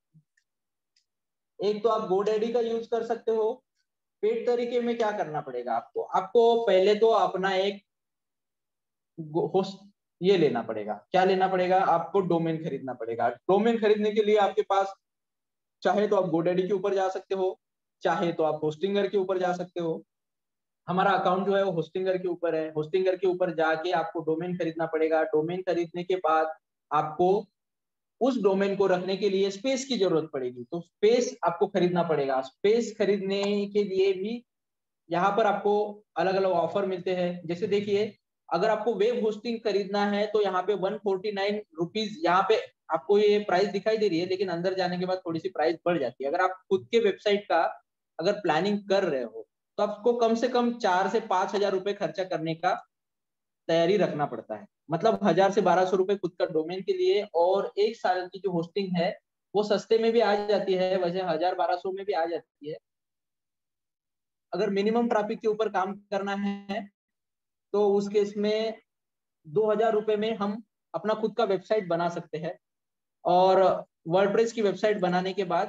एक तो आप गोडैडी का यूज कर सकते हो। पेड तरीके में क्या करना पड़ेगा आपको? आपको पहले तो अपना एक होस्ट ये लेना पड़ेगा। क्या लेना पड़ेगा आपको? डोमेन खरीदना पड़ेगा। डोमेन खरीदने के लिए आपके पास चाहे तो आप गोडैडी के ऊपर जा सकते हो, चाहे तो आप होस्टिंगर के ऊपर जा सकते हो। हमारा अकाउंट जो है वो होस्टिंगर के ऊपर है। होस्टिंगर के ऊपर जाके आपको डोमेन खरीदना पड़ेगा। डोमेन खरीदने के बाद आपको उस डोमेन को रखने के लिए स्पेस की जरूरत पड़ेगी, तो स्पेस आपको खरीदना पड़ेगा। स्पेस खरीदने के लिए भी यहाँ पर आपको अलग अलग ऑफर मिलते हैं। जैसे देखिए, अगर आपको वेब होस्टिंग खरीदना है तो यहाँ पे वन फोर्टी नाइन रुपीज यहाँ पे आपको ये प्राइस दिखाई दे रही है, लेकिन अंदर जाने के बाद थोड़ी सी प्राइस बढ़ जाती है। अगर आप खुद के वेबसाइट का अगर प्लानिंग कर रहे हो तो आपको कम से कम चार से पांच हजार रुपए खर्चा करने का तैयारी रखना पड़ता है। मतलब हजार से बारह सौ रुपए खुद का डोमेन के लिए, और एक साल की जो होस्टिंग है वो सस्ते में भी आ जाती है, वैसे हजार बारह सौ में भी आ जाती है। अगर मिनिमम ट्रैफिक के ऊपर काम करना है तो उस केस में दो हजार रुपए में हम अपना खुद का वेबसाइट बना सकते हैं। और वर्डप्रेस की वेबसाइट बनाने के बाद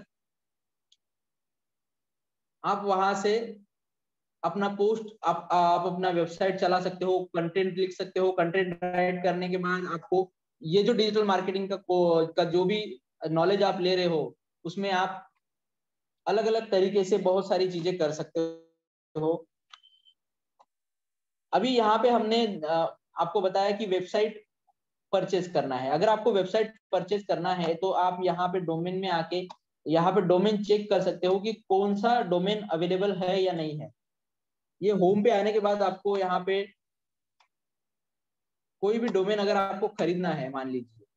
आप वहां से अपना पोस्ट आप, आप अपना वेबसाइट चला सकते हो, कंटेंट लिख सकते हो। कंटेंट राइट करने के बाद आपको ये जो डिजिटल मार्केटिंग का का जो भी नॉलेज आप ले रहे हो उसमें आप अलग अलग तरीके से बहुत सारी चीजें कर सकते हो। अभी यहाँ पे हमने आपको बताया कि वेबसाइट परचेज करना है। अगर आपको वेबसाइट परचेज करना है तो आप यहाँ पे डोमेन में आके यहाँ पे डोमेन चेक कर सकते हो कि कौन सा डोमेन अवेलेबल है या नहीं है। ये होम पे आने के बाद आपको यहाँ पे कोई भी डोमेन अगर आपको खरीदना है, मान लीजिए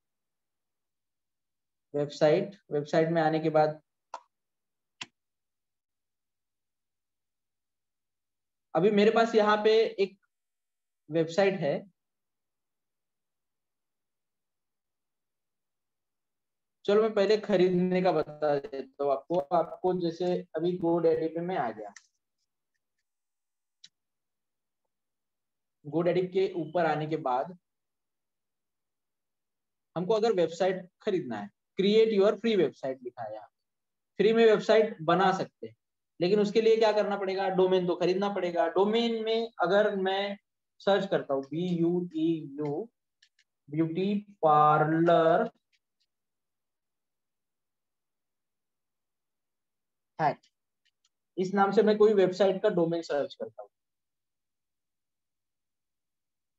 वेबसाइट वेबसाइट में आने के बाद अभी मेरे पास यहाँ पे एक वेबसाइट है। चलो मैं पहले खरीदने का बता देता हूँ आपको। आपको जैसे अभी गोडैडी पे मैं आ गया। गोडैडी के ऊपर आने के बाद हमको अगर वेबसाइट खरीदना है, क्रिएट योर फ्री वेबसाइट लिखा है यहाँ। फ्री में वेबसाइट बना सकते हैं, लेकिन उसके लिए क्या करना पड़ेगा? डोमेन तो खरीदना पड़ेगा। डोमेन में अगर मैं सर्च करता हूँ B U T U beauty parlour hack, इस नाम से मैं कोई वेबसाइट का डोमेन सर्च करता हूँ।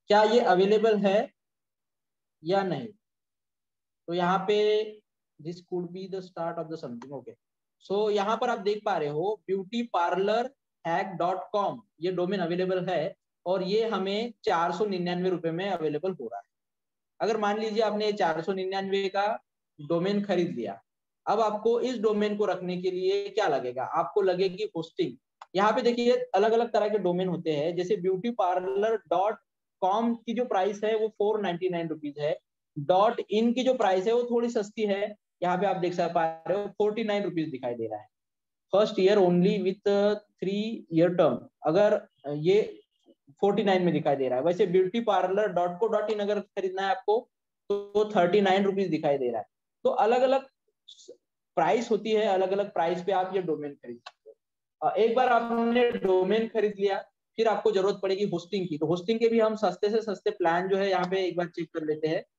क्या ये अवेलेबल है या नहीं। तो यहाँ पे this could be the start of the something. Okay, so यहाँ पर आप देख पा रहे हो beauty parlour hack dot com ये डोमेन अवेलेबल है और ये हमें चार सौ निन्यानवे रुपए में अवेलेबल हो रहा है। अगर मान लीजिए आपने चार सौ निन्यानवे का डोमेन खरीद लिया, अब आपको इस डोमेन को रखने के लिए क्या लगेगा, आपको लगेगी होस्टिंग। यहाँ पे देखिए अलग अलग तरह के डोमेन होते हैं, जैसे ब्यूटी पार्लर डॉट कॉम की जो प्राइस है वो फोर नाइनटी नाइन रुपीज है। डॉट इन की जो प्राइस है वो थोड़ी सस्ती है, यहाँ पे आप देख पा रहे हो फोर्टी नाइन रुपीज दिखाई दे रहा है। First year only with three year term, अगर ये फोर्टी नाइन में दिखाई दे रहा है। वैसे beauty parlour dot co dot in अगर खरीदना है आपको तो थर्टी नाइन रुपीज दिखाई दे रहा है। तो अलग अलग प्राइस होती है, अलग अलग प्राइस पे आप ये डोमेन खरीद सकते हो। एक बार आपने डोमेन खरीद लिया, फिर आपको जरूरत पड़ेगी होस्टिंग की। तो होस्टिंग के भी हम सस्ते से सस्ते प्लान जो है यहाँ पे एक बार चेक कर लेते हैं।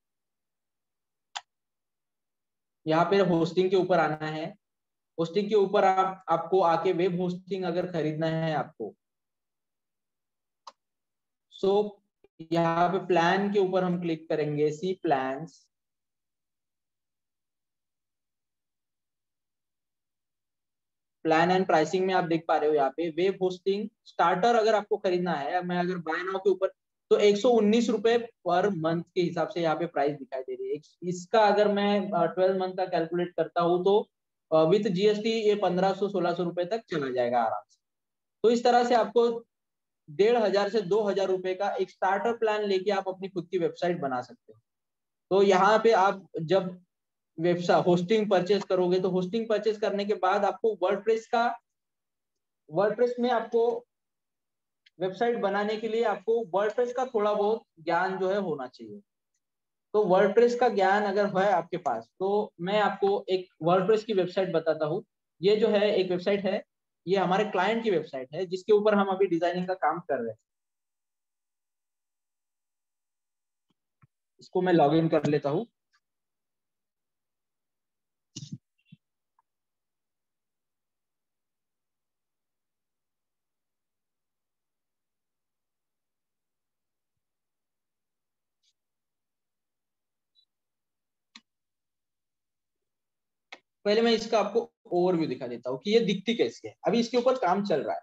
यहाँ पे होस्टिंग के ऊपर आना है। होस्टिंग के ऊपर आप आपको आके वेब होस्टिंग अगर खरीदना है आपको, सो so, यहाँ पे प्लान के ऊपर हम क्लिक करेंगे, see plans. Plan and pricing में आप देख पा रहे हो यहाँ पे वेब होस्टिंग स्टार्टर अगर आपको खरीदना है, मैं अगर बाय नाउ के ऊपर तो एक सौ उन्नीस रुपए पर मंथ के हिसाब से यहाँ पे प्राइस दिखाई दे रही है। इसका अगर मैं ट्वेल्व मंथ का कैलकुलेट करता हूँ तो विथ जीएसटी ये पंद्रह सौ सोलह सौ रुपए तक चला जाएगा आराम से। तो इस तरह से आपको डेढ़ हजार से दो हजार रुपए का एक स्टार्टर प्लान लेके आप अपनी खुद की वेबसाइट बना सकते हो। तो यहाँ पे आप जब वेबसाइट होस्टिंग परचेज करोगे तो होस्टिंग परचेज करने के बाद आपको वर्डप्रेस का वर्डप्रेस में आपको वेबसाइट बनाने के लिए आपको वर्डप्रेस का थोड़ा बहुत ज्ञान जो है होना चाहिए। तो वर्डप्रेस का ज्ञान अगर है आपके पास तो मैं आपको एक वर्डप्रेस की वेबसाइट बताता हूँ। ये जो है एक वेबसाइट है, ये हमारे क्लाइंट की वेबसाइट है जिसके ऊपर हम अभी डिजाइनिंग का काम कर रहे हैं। इसको मैं लॉग इन कर लेता हूँ। पहले मैं इसका आपको ओवरव्यू दिखा देता हूँ कि ये दिखती कैसी है। अभी इसके ऊपर काम चल रहा है।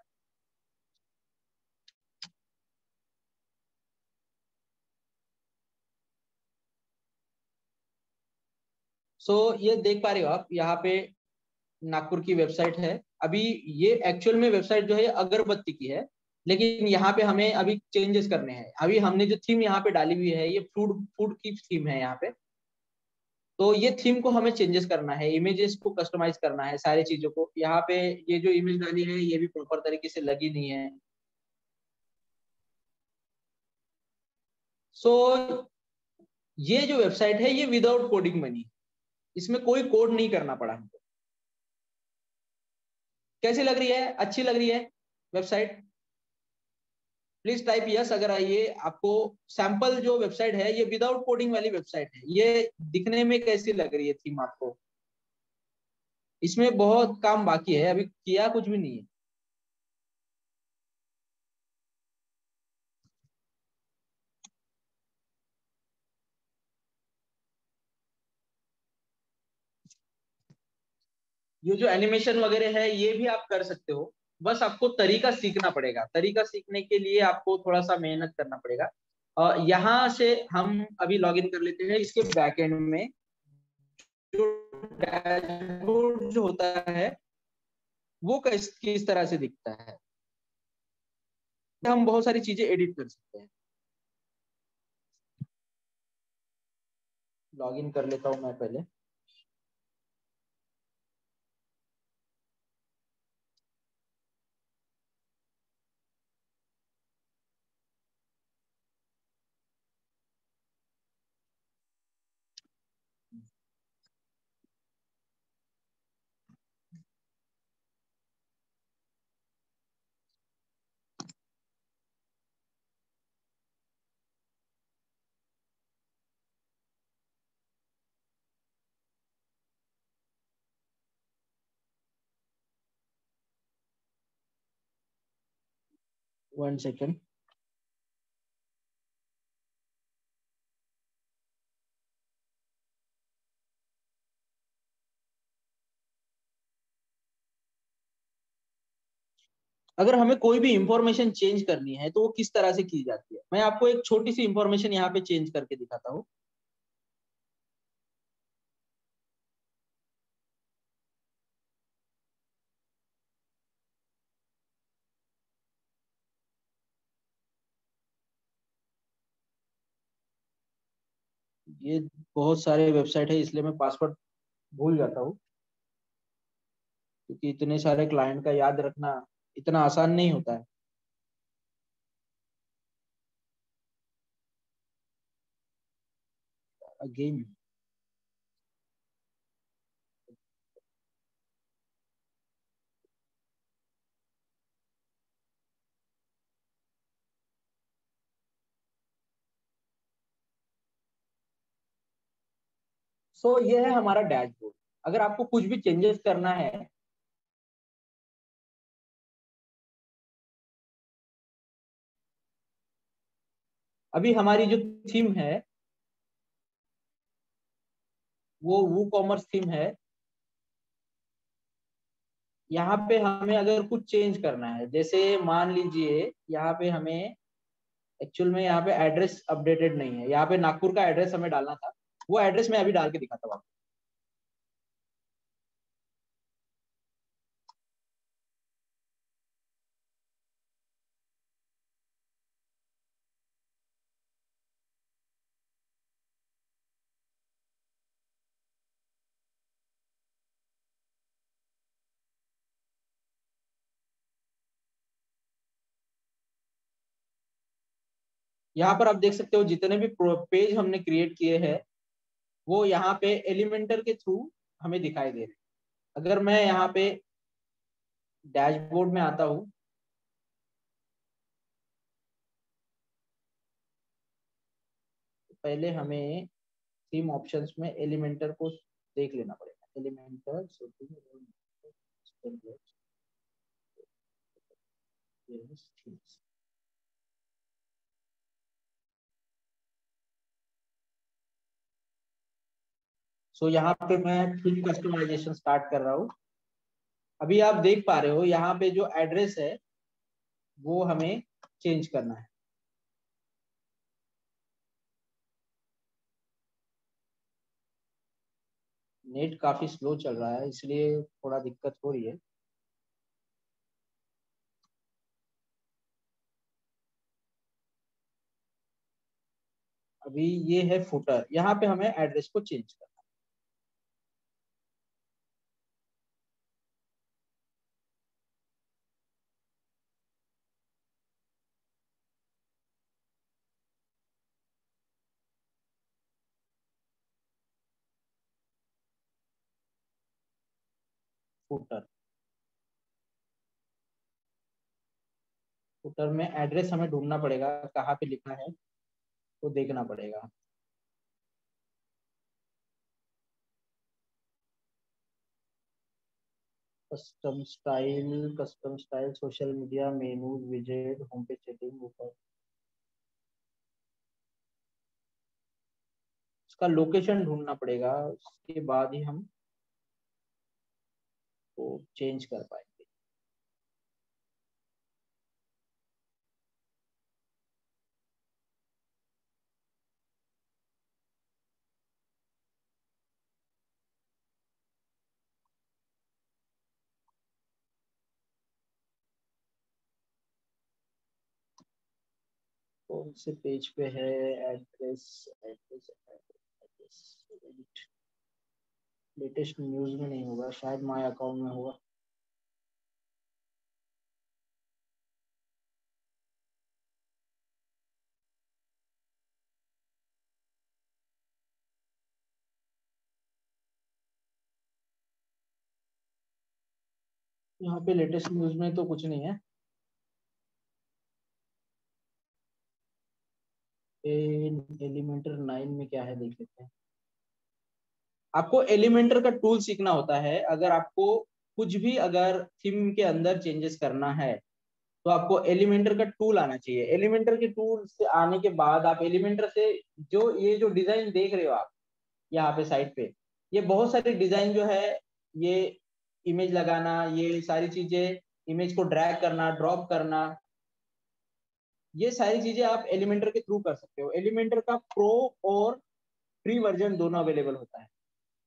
सो so, ये देख पा रहे हो आप यहाँ पे नागपुर की वेबसाइट है। अभी ये एक्चुअल में वेबसाइट जो है अगरबत्ती की है, लेकिन यहाँ पे हमें अभी चेंजेस करने हैं। अभी हमने जो थीम यहाँ पे डाली हुई है ये फूड फूड की थीम है यहाँ पे। तो ये थीम को हमें चेंजेस करना है, इमेजेस को कस्टमाइज करना है, सारी चीजों को। यहाँ पे ये जो इमेज डाली है ये भी प्रॉपर तरीके से लगी नहीं है। सो so, ये जो वेबसाइट है ये विदाउट कोडिंग बनी, इसमें कोई कोड नहीं करना पड़ा हमको। कैसी लग रही है, अच्छी लग रही है वेबसाइट? प्लीज टाइप यस अगर आइए आपको सैंपल जो वेबसाइट है ये विदाउट कोडिंग वाली वेबसाइट है। ये दिखने में कैसी लग रही है थीम आपको? इसमें बहुत काम बाकी है, अभी किया कुछ भी नहीं है। ये जो एनिमेशन वगैरह है ये भी आप कर सकते हो, बस आपको तरीका सीखना पड़ेगा। तरीका सीखने के लिए आपको थोड़ा सा मेहनत करना पड़ेगा। और यहाँ से हम अभी लॉग इन कर लेते हैं इसके बैकएंड में। जो डैशबोर्ड जो होता है वो किस किस तरह से दिखता है, हम बहुत सारी चीजें एडिट कर सकते हैं। लॉग इन कर लेता हूं मैं पहले। One second. अगर हमें कोई भी इंफॉर्मेशन चेंज करनी है तो वो किस तरह से की जाती है, मैं आपको एक छोटी सी इंफॉर्मेशन यहाँ पे चेंज करके दिखाता हूँ। ये बहुत सारे वेबसाइट है इसलिए मैं पासवर्ड भूल जाता हूँ, क्योंकि इतने सारे क्लाइंट का याद रखना इतना आसान नहीं होता है। अगेन सो ये है हमारा डैशबोर्ड। अगर आपको कुछ भी चेंजेस करना है, अभी हमारी जो थीम है वो वो कॉमर्स थीम है। यहाँ पे हमें अगर कुछ चेंज करना है, जैसे मान लीजिए यहाँ पे हमें एक्चुअल में यहाँ पे एड्रेस अपडेटेड नहीं है, यहाँ पे नागपुर का एड्रेस हमें डालना था, वो एड्रेस मैं अभी डाल के दिखाता हूँ आपको। यहाँ पर आप देख सकते हो जितने भी पेज हमने क्रिएट किए हैं वो यहाँ पे एलिमेंटर के थ्रू हमें दिखाई दे रहे हैं। अगर मैं यहाँ पे डैशबोर्ड में आता हूँ, तो पहले हमें थीम ऑप्शंस में एलिमेंटर को देख लेना पड़ेगा। एलिमेंटर सो यहाँ पे मैं थीम कस्टमाइजेशन स्टार्ट कर रहा हूँ। अभी आप देख पा रहे हो यहाँ पे जो एड्रेस है वो हमें चेंज करना है। नेट काफी स्लो चल रहा है इसलिए थोड़ा दिक्कत हो रही है। अभी ये है फुटर, यहाँ पे हमें एड्रेस को चेंज करना है। फुटर फुटर में एड्रेस हमें ढूंढना पड़ेगा, कहाँ पे लिखना है तो देखना पड़ेगा। Custom style, custom style, social media, menus, विजेट, होम पेज सेटिंग, ऊपर इसका लोकेशन ढूंढना पड़ेगा, उसके बाद ही हम को चेंज कर पाएंगे। कौन से पेज पे है? Address address address latest news में नहीं होगा, शायद माय अकाउंट में होगा। यहाँ पे लेटेस्ट न्यूज में तो कुछ नहीं है। एलिमेंटर नाइन में क्या है देख लेते हैं। आपको एलिमेंटर का टूल सीखना होता है। अगर आपको कुछ भी अगर थीम के अंदर चेंजेस करना है तो आपको एलिमेंटर का टूल आना चाहिए। एलिमेंटर के टूल से आने के बाद आप एलिमेंटर से जो ये जो डिजाइन देख रहे हो आप यहाँ पे साइड पे, ये बहुत सारी डिजाइन जो है, ये इमेज लगाना, ये सारी चीजें इमेज को ड्रैग करना, ड्रॉप करना, ये सारी चीजें आप एलिमेंटर के थ्रू कर सकते हो। एलिमेंटर का प्रो और फ्री वर्जन दोनों अवेलेबल होता है।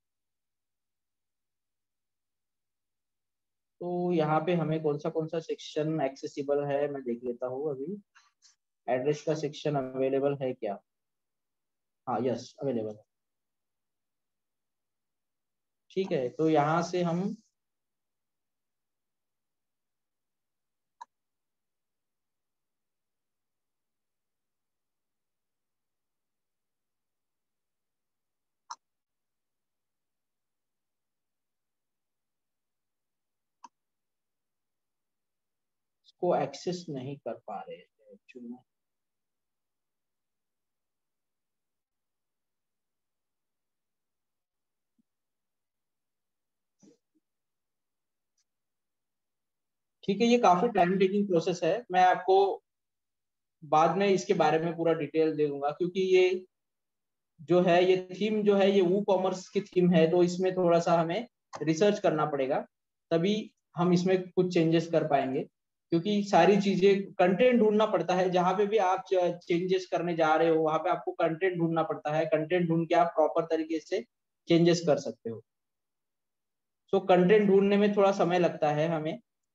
तो यहाँ पे हमें कौन सा कौन सा सेक्शन एक्सेसिबल है मैं देख लेता हूँ अभी। एड्रेस का सेक्शन अवेलेबल है क्या? हाँ, यस अवेलेबल है। ठीक है, तो यहाँ से हम इसको एक्सेस नहीं कर पा रहे हैं एक्चुअली। ठीक है, ये काफी टाइम टेकिंग प्रोसेस है। मैं आपको बाद में इसके बारे में पूरा डिटेल दे दूंगा, क्योंकि ये जो है ये थीम जो है ये वू कॉमर्स की थीम है, तो इसमें थोड़ा सा हमें रिसर्च करना पड़ेगा, तभी हम इसमें कुछ चेंजेस कर पाएंगे। क्योंकि सारी चीजें कंटेंट ढूंढना पड़ता है, जहां पे भी आप चेंजेस करने जा रहे हो वहां पे आपको कंटेंट ढूंढना पड़ता है। कंटेंट ढूंढ के आप प्रॉपर तरीके से चेंजेस कर सकते हो। सो कंटेंट ढूंढने में थोड़ा समय लगता है हमें।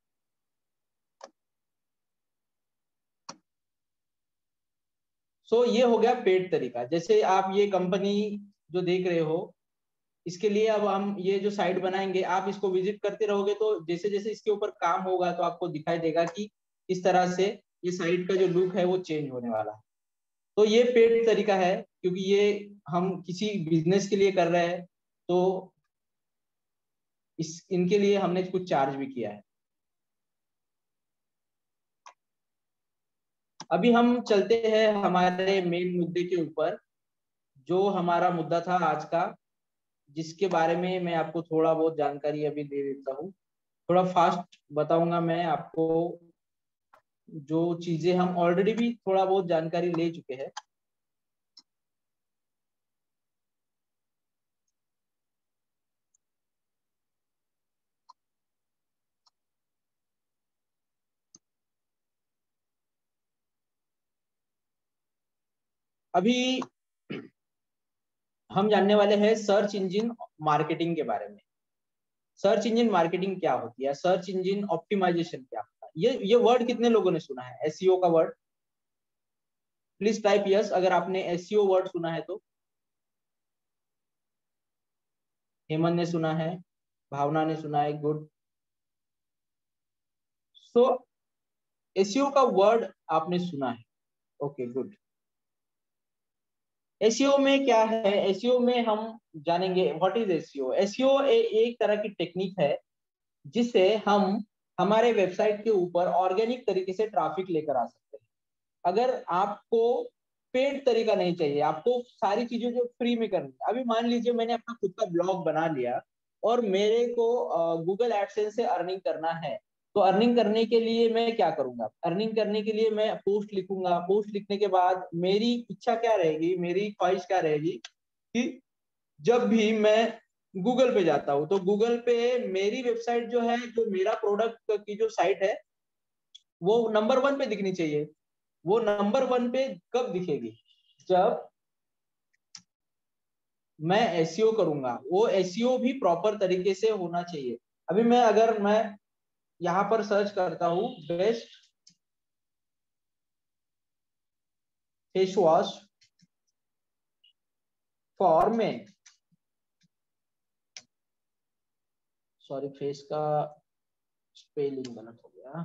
सो ये हो गया पेड तरीका। जैसे आप ये कंपनी जो देख रहे हो, इसके लिए अब हम ये जो साइट बनाएंगे, आप इसको विजिट करते रहोगे तो जैसे जैसे इसके ऊपर काम होगा तो आपको दिखाई देगा कि इस तरह से ये साइट का जो लुक है वो चेंज होने वाला है। तो ये पेड तरीका है, क्योंकि ये हम किसी बिजनेस के लिए कर रहे हैं, तो इस इनके लिए हमने कुछ चार्ज भी किया है। अभी हम चलते हैं हमारे मेन मुद्दे के ऊपर, जो हमारा मुद्दा था आज का, जिसके बारे में मैं आपको थोड़ा बहुत जानकारी अभी दे देता हूँ। थोड़ा फास्ट बताऊंगा मैं आपको, जो चीजें हम ऑलरेडी भी थोड़ा बहुत जानकारी ले चुके हैं। अभी हम जानने वाले हैं सर्च इंजन मार्केटिंग के बारे में। सर्च इंजन मार्केटिंग क्या होती है, सर्च इंजन ऑप्टिमाइजेशन क्या होता है, ये ये वर्ड कितने लोगों ने सुना है? एसईओ का वर्ड, प्लीज टाइप यस अगर आपने एसईओ वर्ड सुना है तो। हेमंत ने सुना है, भावना ने सुना है, गुड। सो एसईओ का वर्ड आपने सुना है, ओके गुड। एसईओ में क्या है? एसईओ में हम जानेंगे व्हाट इज एसईओ। एसईओ एक तरह की टेक्निक है जिससे हम हमारे वेबसाइट के ऊपर ऑर्गेनिक तरीके से ट्रैफिक लेकर आ सकते हैं। अगर आपको पेड तरीका नहीं चाहिए, आपको सारी चीजें जो फ्री में करनी है। अभी मान लीजिए मैंने अपना खुद का ब्लॉग बना लिया और मेरे को गूगल एडसेंस से अर्निंग करना है, तो अर्निंग करने के लिए मैं क्या करूंगा? अर्निंग करने के लिए मैं पोस्ट लिखूंगा। पोस्ट लिखने के बाद मेरी इच्छा क्या रहेगी, मेरी ख्वाहिश क्या रहेगी कि जब भी मैं गूगल पे जाता हूँ तो गूगल पे मेरी वेबसाइट जो है, जो मेरा प्रोडक्ट की जो साइट है वो नंबर वन पे दिखनी चाहिए। वो नंबर वन पे कब दिखेगी? जब मैं एसईओ करूंगा। वो एसईओ भी प्रॉपर तरीके से होना चाहिए। अभी मैं अगर मैं यहाँ पर सर्च करता हूँ best face wash for men, sorry face का स्पेलिंग गलत हो गया,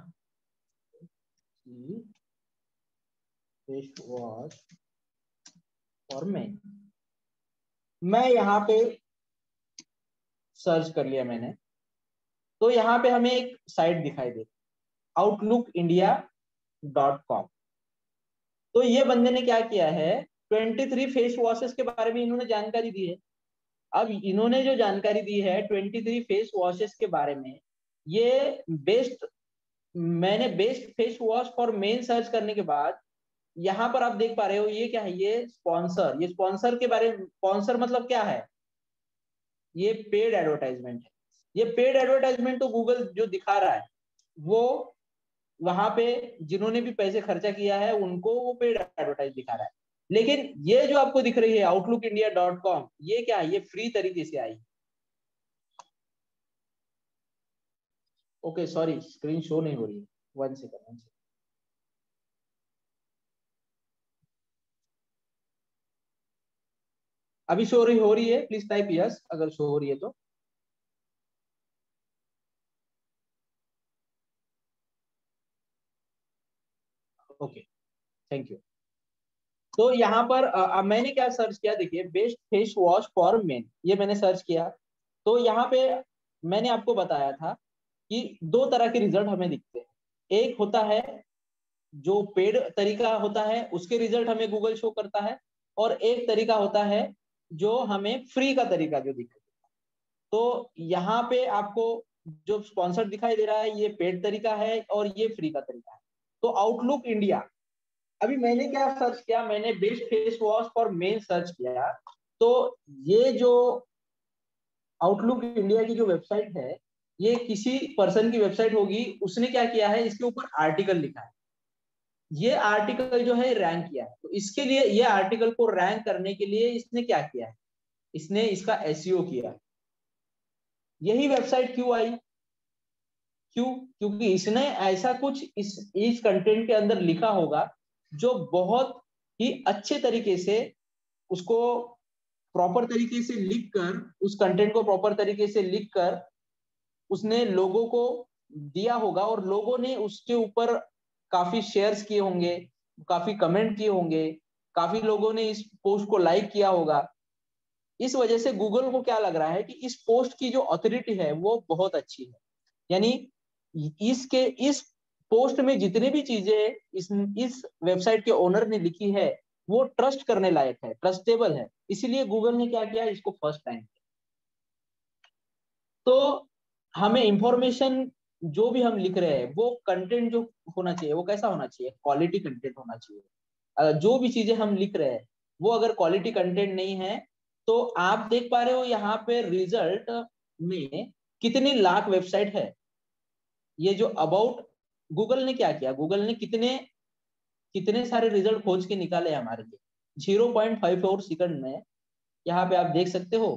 फेस वॉश फॉर मेन। मैं यहाँ पे सर्च कर लिया मैंने, तो यहाँ पे हमें एक साइट दिखाई दे, आउटलुक इंडिया डॉट कॉम। तो ये बंदे ने क्या किया है, तेईस फेस वॉशेस के बारे में इन्होंने जानकारी दी है। अब इन्होंने जो जानकारी दी है तेईस फेस वॉशेस के बारे में, ये बेस्ट, मैंने best face wash for men search करने के बाद यहाँ पर आप देख पा रहे हो ये क्या है, ये स्पॉन्सर। ये स्पॉन्सर के बारे में, स्पॉन्सर मतलब क्या है? ये पेड एडवर्टाइजमेंट है। ये पेड एडवर्टाइजमेंट तो गूगल जो दिखा रहा है वो वहां पे जिन्होंने भी पैसे खर्चा किया है उनको वो पेड एडवर्टाइज दिखा रहा है। लेकिन ये जो आपको दिख रही है आउटलुक इंडिया डॉट कॉम, ये क्या है, ये फ्री तरीके से आई। ओके सॉरी, स्क्रीन शो नहीं हो रही है, वन सेकंड वन सेकंड। अभी शो रही हो रही है, प्लीज टाइप यस अगर शो हो रही है तो। Okay, thank you. तो यहाँ पर अ, मैंने क्या सर्च किया, देखिए best face wash for men, ये मैंने सर्च किया। तो यहाँ पे मैंने आपको बताया था कि दो तरह के रिजल्ट हमें दिखते हैं। एक होता है जो पेड तरीका होता है, उसके रिजल्ट हमें गूगल शो करता है। और एक तरीका होता है जो हमें फ्री का तरीका जो दिखता है। तो यहाँ पे आपको जो स्पॉन्सर दिखाई दे रहा है ये पेड तरीका है और ये फ्री का तरीका है। तो आउटलुक इंडिया, अभी मैंने क्या सर्च किया, मैंने best face wash for men search किया। तो ये जो आउटलुक इंडिया की जो वेबसाइट है, ये किसी पर्सन की वेबसाइट होगी, उसने क्या किया है, इसके ऊपर आर्टिकल लिखा है। ये आर्टिकल जो है रैंक किया है, तो इसके लिए ये आर्टिकल को रैंक करने के लिए इसने क्या किया है, इसने इसका एसईओ किया। यही वेबसाइट क्यों आई, क्यों, क्योंकि इसने ऐसा कुछ इस इस कंटेंट के अंदर लिखा होगा जो बहुत ही अच्छे तरीके से उसको प्रॉपर तरीके से लिख कर, उस कंटेंट को प्रॉपर तरीके से लिख कर उसने लोगों को दिया होगा, और लोगों ने उसके ऊपर काफी शेयर्स किए होंगे, काफी कमेंट किए होंगे, काफी लोगों ने इस पोस्ट को लाइक किया होगा। इस वजह से गूगल को क्या लग रहा है कि इस पोस्ट की जो ऑथोरिटी है वो बहुत अच्छी है। यानी इसके इस पोस्ट में जितने भी चीजें इस इस वेबसाइट के ओनर ने लिखी है वो ट्रस्ट करने लायक है, ट्रस्टेबल है, इसीलिए गूगल ने क्या किया, इसको फर्स्ट टाइम। तो हमें इंफॉर्मेशन जो भी हम लिख रहे हैं वो कंटेंट जो होना चाहिए वो कैसा होना चाहिए, क्वालिटी कंटेंट होना चाहिए। अ, जो भी चीजें हम लिख रहे हैं वो अगर क्वालिटी कंटेंट नहीं है, तो आप देख पा रहे हो यहाँ पे रिजल्ट में कितनी लाख वेबसाइट है। ये जो अबाउट, गूगल ने क्या किया, गूगल ने कितने कितने सारे रिजल्ट खोज के निकाले हमारे लिए zero point five four second में। यहाँ पे आप देख सकते हो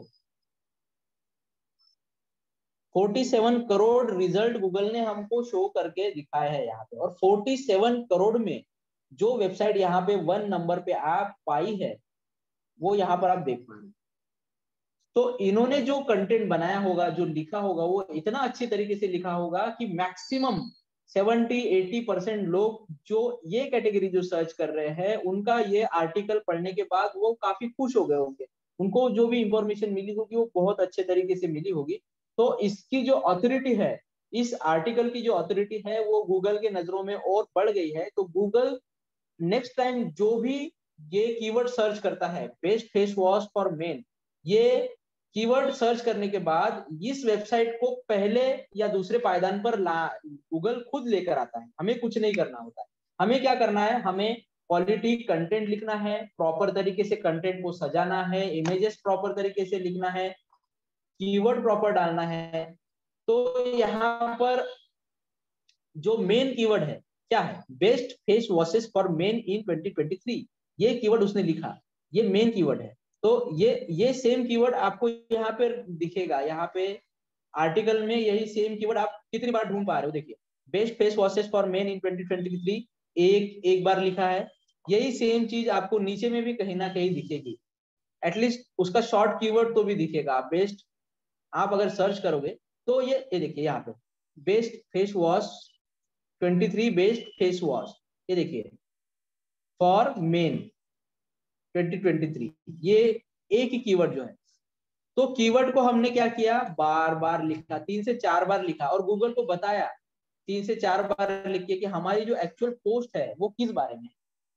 सैंतालीस करोड़ रिजल्ट गूगल ने हमको शो करके दिखाए हैं यहाँ पे। और सैंतालीस करोड़ में जो वेबसाइट यहाँ पे वन नंबर पे आप पाई है वो यहाँ पर आप देख पा रहे हैं। तो इन्होंने जो कंटेंट बनाया होगा, जो लिखा होगा, वो इतना अच्छे तरीके से लिखा होगा कि मैक्सिमम सेवेंटी एटी परसेंट लोग जो ये कैटेगरी जो सर्च कर रहे हैं उनका ये आर्टिकल पढ़ने के बाद वो काफी खुश हो गए होंगे। उनको जो भी इंफॉर्मेशन मिली होगी वो बहुत अच्छे तरीके से मिली होगी। तो इसकी जो अथॉरिटी है, इस आर्टिकल की जो अथॉरिटी है वो गूगल के नजरों में और बढ़ गई है। तो गूगल नेक्स्ट टाइम जो भी ये कीवर्ड सर्च करता है, best face wash for men, ये कीवर्ड सर्च करने के बाद इस वेबसाइट को पहले या दूसरे पायदान पर ला गूगल खुद लेकर आता है। हमें कुछ नहीं करना होता है। हमें क्या करना है, हमें क्वालिटी कंटेंट लिखना है, प्रॉपर तरीके से कंटेंट को सजाना है, इमेजेस प्रॉपर तरीके से लिखना है, कीवर्ड प्रॉपर डालना है। तो यहाँ पर जो मेन कीवर्ड है क्या है, best face washes for men in twenty twenty three, ये कीवर्ड उसने लिखा, ये मेन कीवर्ड है। तो ये ये सेम कीवर्ड आपको यहाँ पे दिखेगा, यहाँ पे आर्टिकल में यही सेम कीवर्ड आप कितनी बार ढूंढ पा रहे हो, देखिए best face washes for men in twenty twenty three एक एक बार लिखा है। यही सेम चीज आपको नीचे में भी कहीं ना कहीं दिखेगी, एटलीस्ट उसका शॉर्ट कीवर्ड तो भी दिखेगा। बेस्ट आप अगर सर्च करोगे तो ये ये देखिए यहाँ पे best face wash twenty three best face wash, ये देखिए for men twenty twenty three, ये एक ही कीवर्ड जो है। तो कीवर्ड को हमने क्या किया, बार बार लिखा, तीन से चार बार लिखा और गूगल को बताया तीन से चार बार लिख के कि हमारी जो एक्चुअल पोस्ट है वो किस बारे में।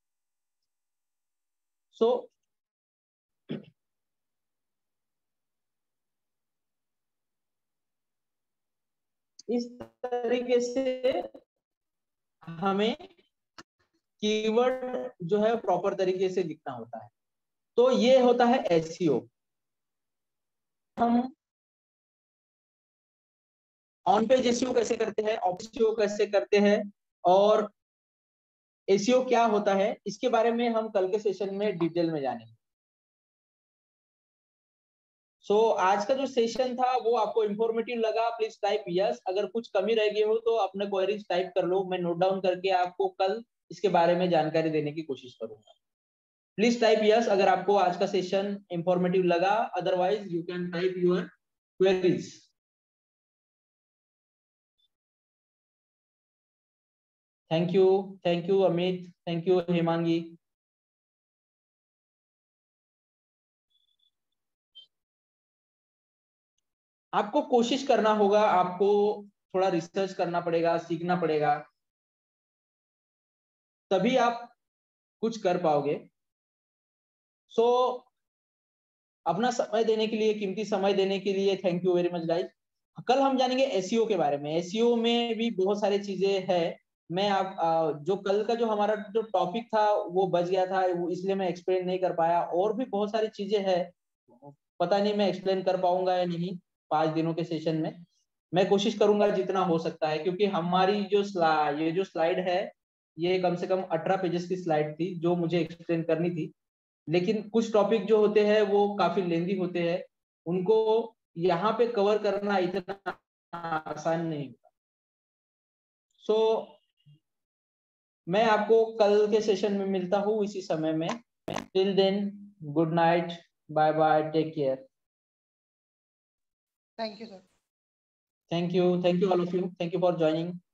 सो so, इस तरीके से हमें कीवर्ड जो है प्रॉपर तरीके से लिखना होता है। तो ये होता है एसईओ। हम ऑन पेज एसईओ कैसे करते हैं, ऑफ एसईओ कैसे करते हैं, और एसईओ क्या होता है, इसके बारे में हम कल के सेशन में डिटेल में जानेंगे। सो so, आज का जो सेशन था वो आपको इंफॉर्मेटिव लगा, प्लीज टाइप यस। अगर कुछ कमी रह गई हो तो अपने क्वेरीज टाइप कर लो, मैं नोट डाउन करके आपको कल इसके बारे में जानकारी देने की कोशिश करूंगा। प्लीज टाइप यस अगर आपको आज का सेशन इंफॉर्मेटिव लगा, otherwise you can type your queries. Thank you, thank you Amit, thank you Hemangi. आपको कोशिश करना होगा, आपको थोड़ा रिसर्च करना पड़ेगा, सीखना पड़ेगा, तभी आप कुछ कर पाओगे। सो so, अपना समय देने के लिए, कीमती समय देने के लिए thank you very much guys. कल हम जानेंगे एसईओ के बारे में। एसईओ में भी बहुत सारी चीजें हैं। मैं आप जो कल का जो हमारा जो टॉपिक था वो बच गया था, वो इसलिए मैं एक्सप्लेन नहीं कर पाया। और भी बहुत सारी चीजें हैं, पता नहीं मैं एक्सप्लेन कर पाऊंगा या नहीं पांच दिनों के सेशन में। मैं कोशिश करूंगा जितना हो सकता है, क्योंकि हमारी जो स्लाइड ये जो स्लाइड है ये कम से कम अठारह पेजेस की स्लाइड थी जो मुझे एक्सप्लेन करनी थी। लेकिन कुछ टॉपिक जो होते हैं वो काफी लेंदी होते हैं, उनको यहाँ पे कवर करना इतना आसान नहीं होता। सो so, मैं आपको कल के सेशन में मिलता हूँ इसी समय में। Till then, good night, bye bye, take care. Thank you sir. Thank you, thank you all of you, thank you for joining.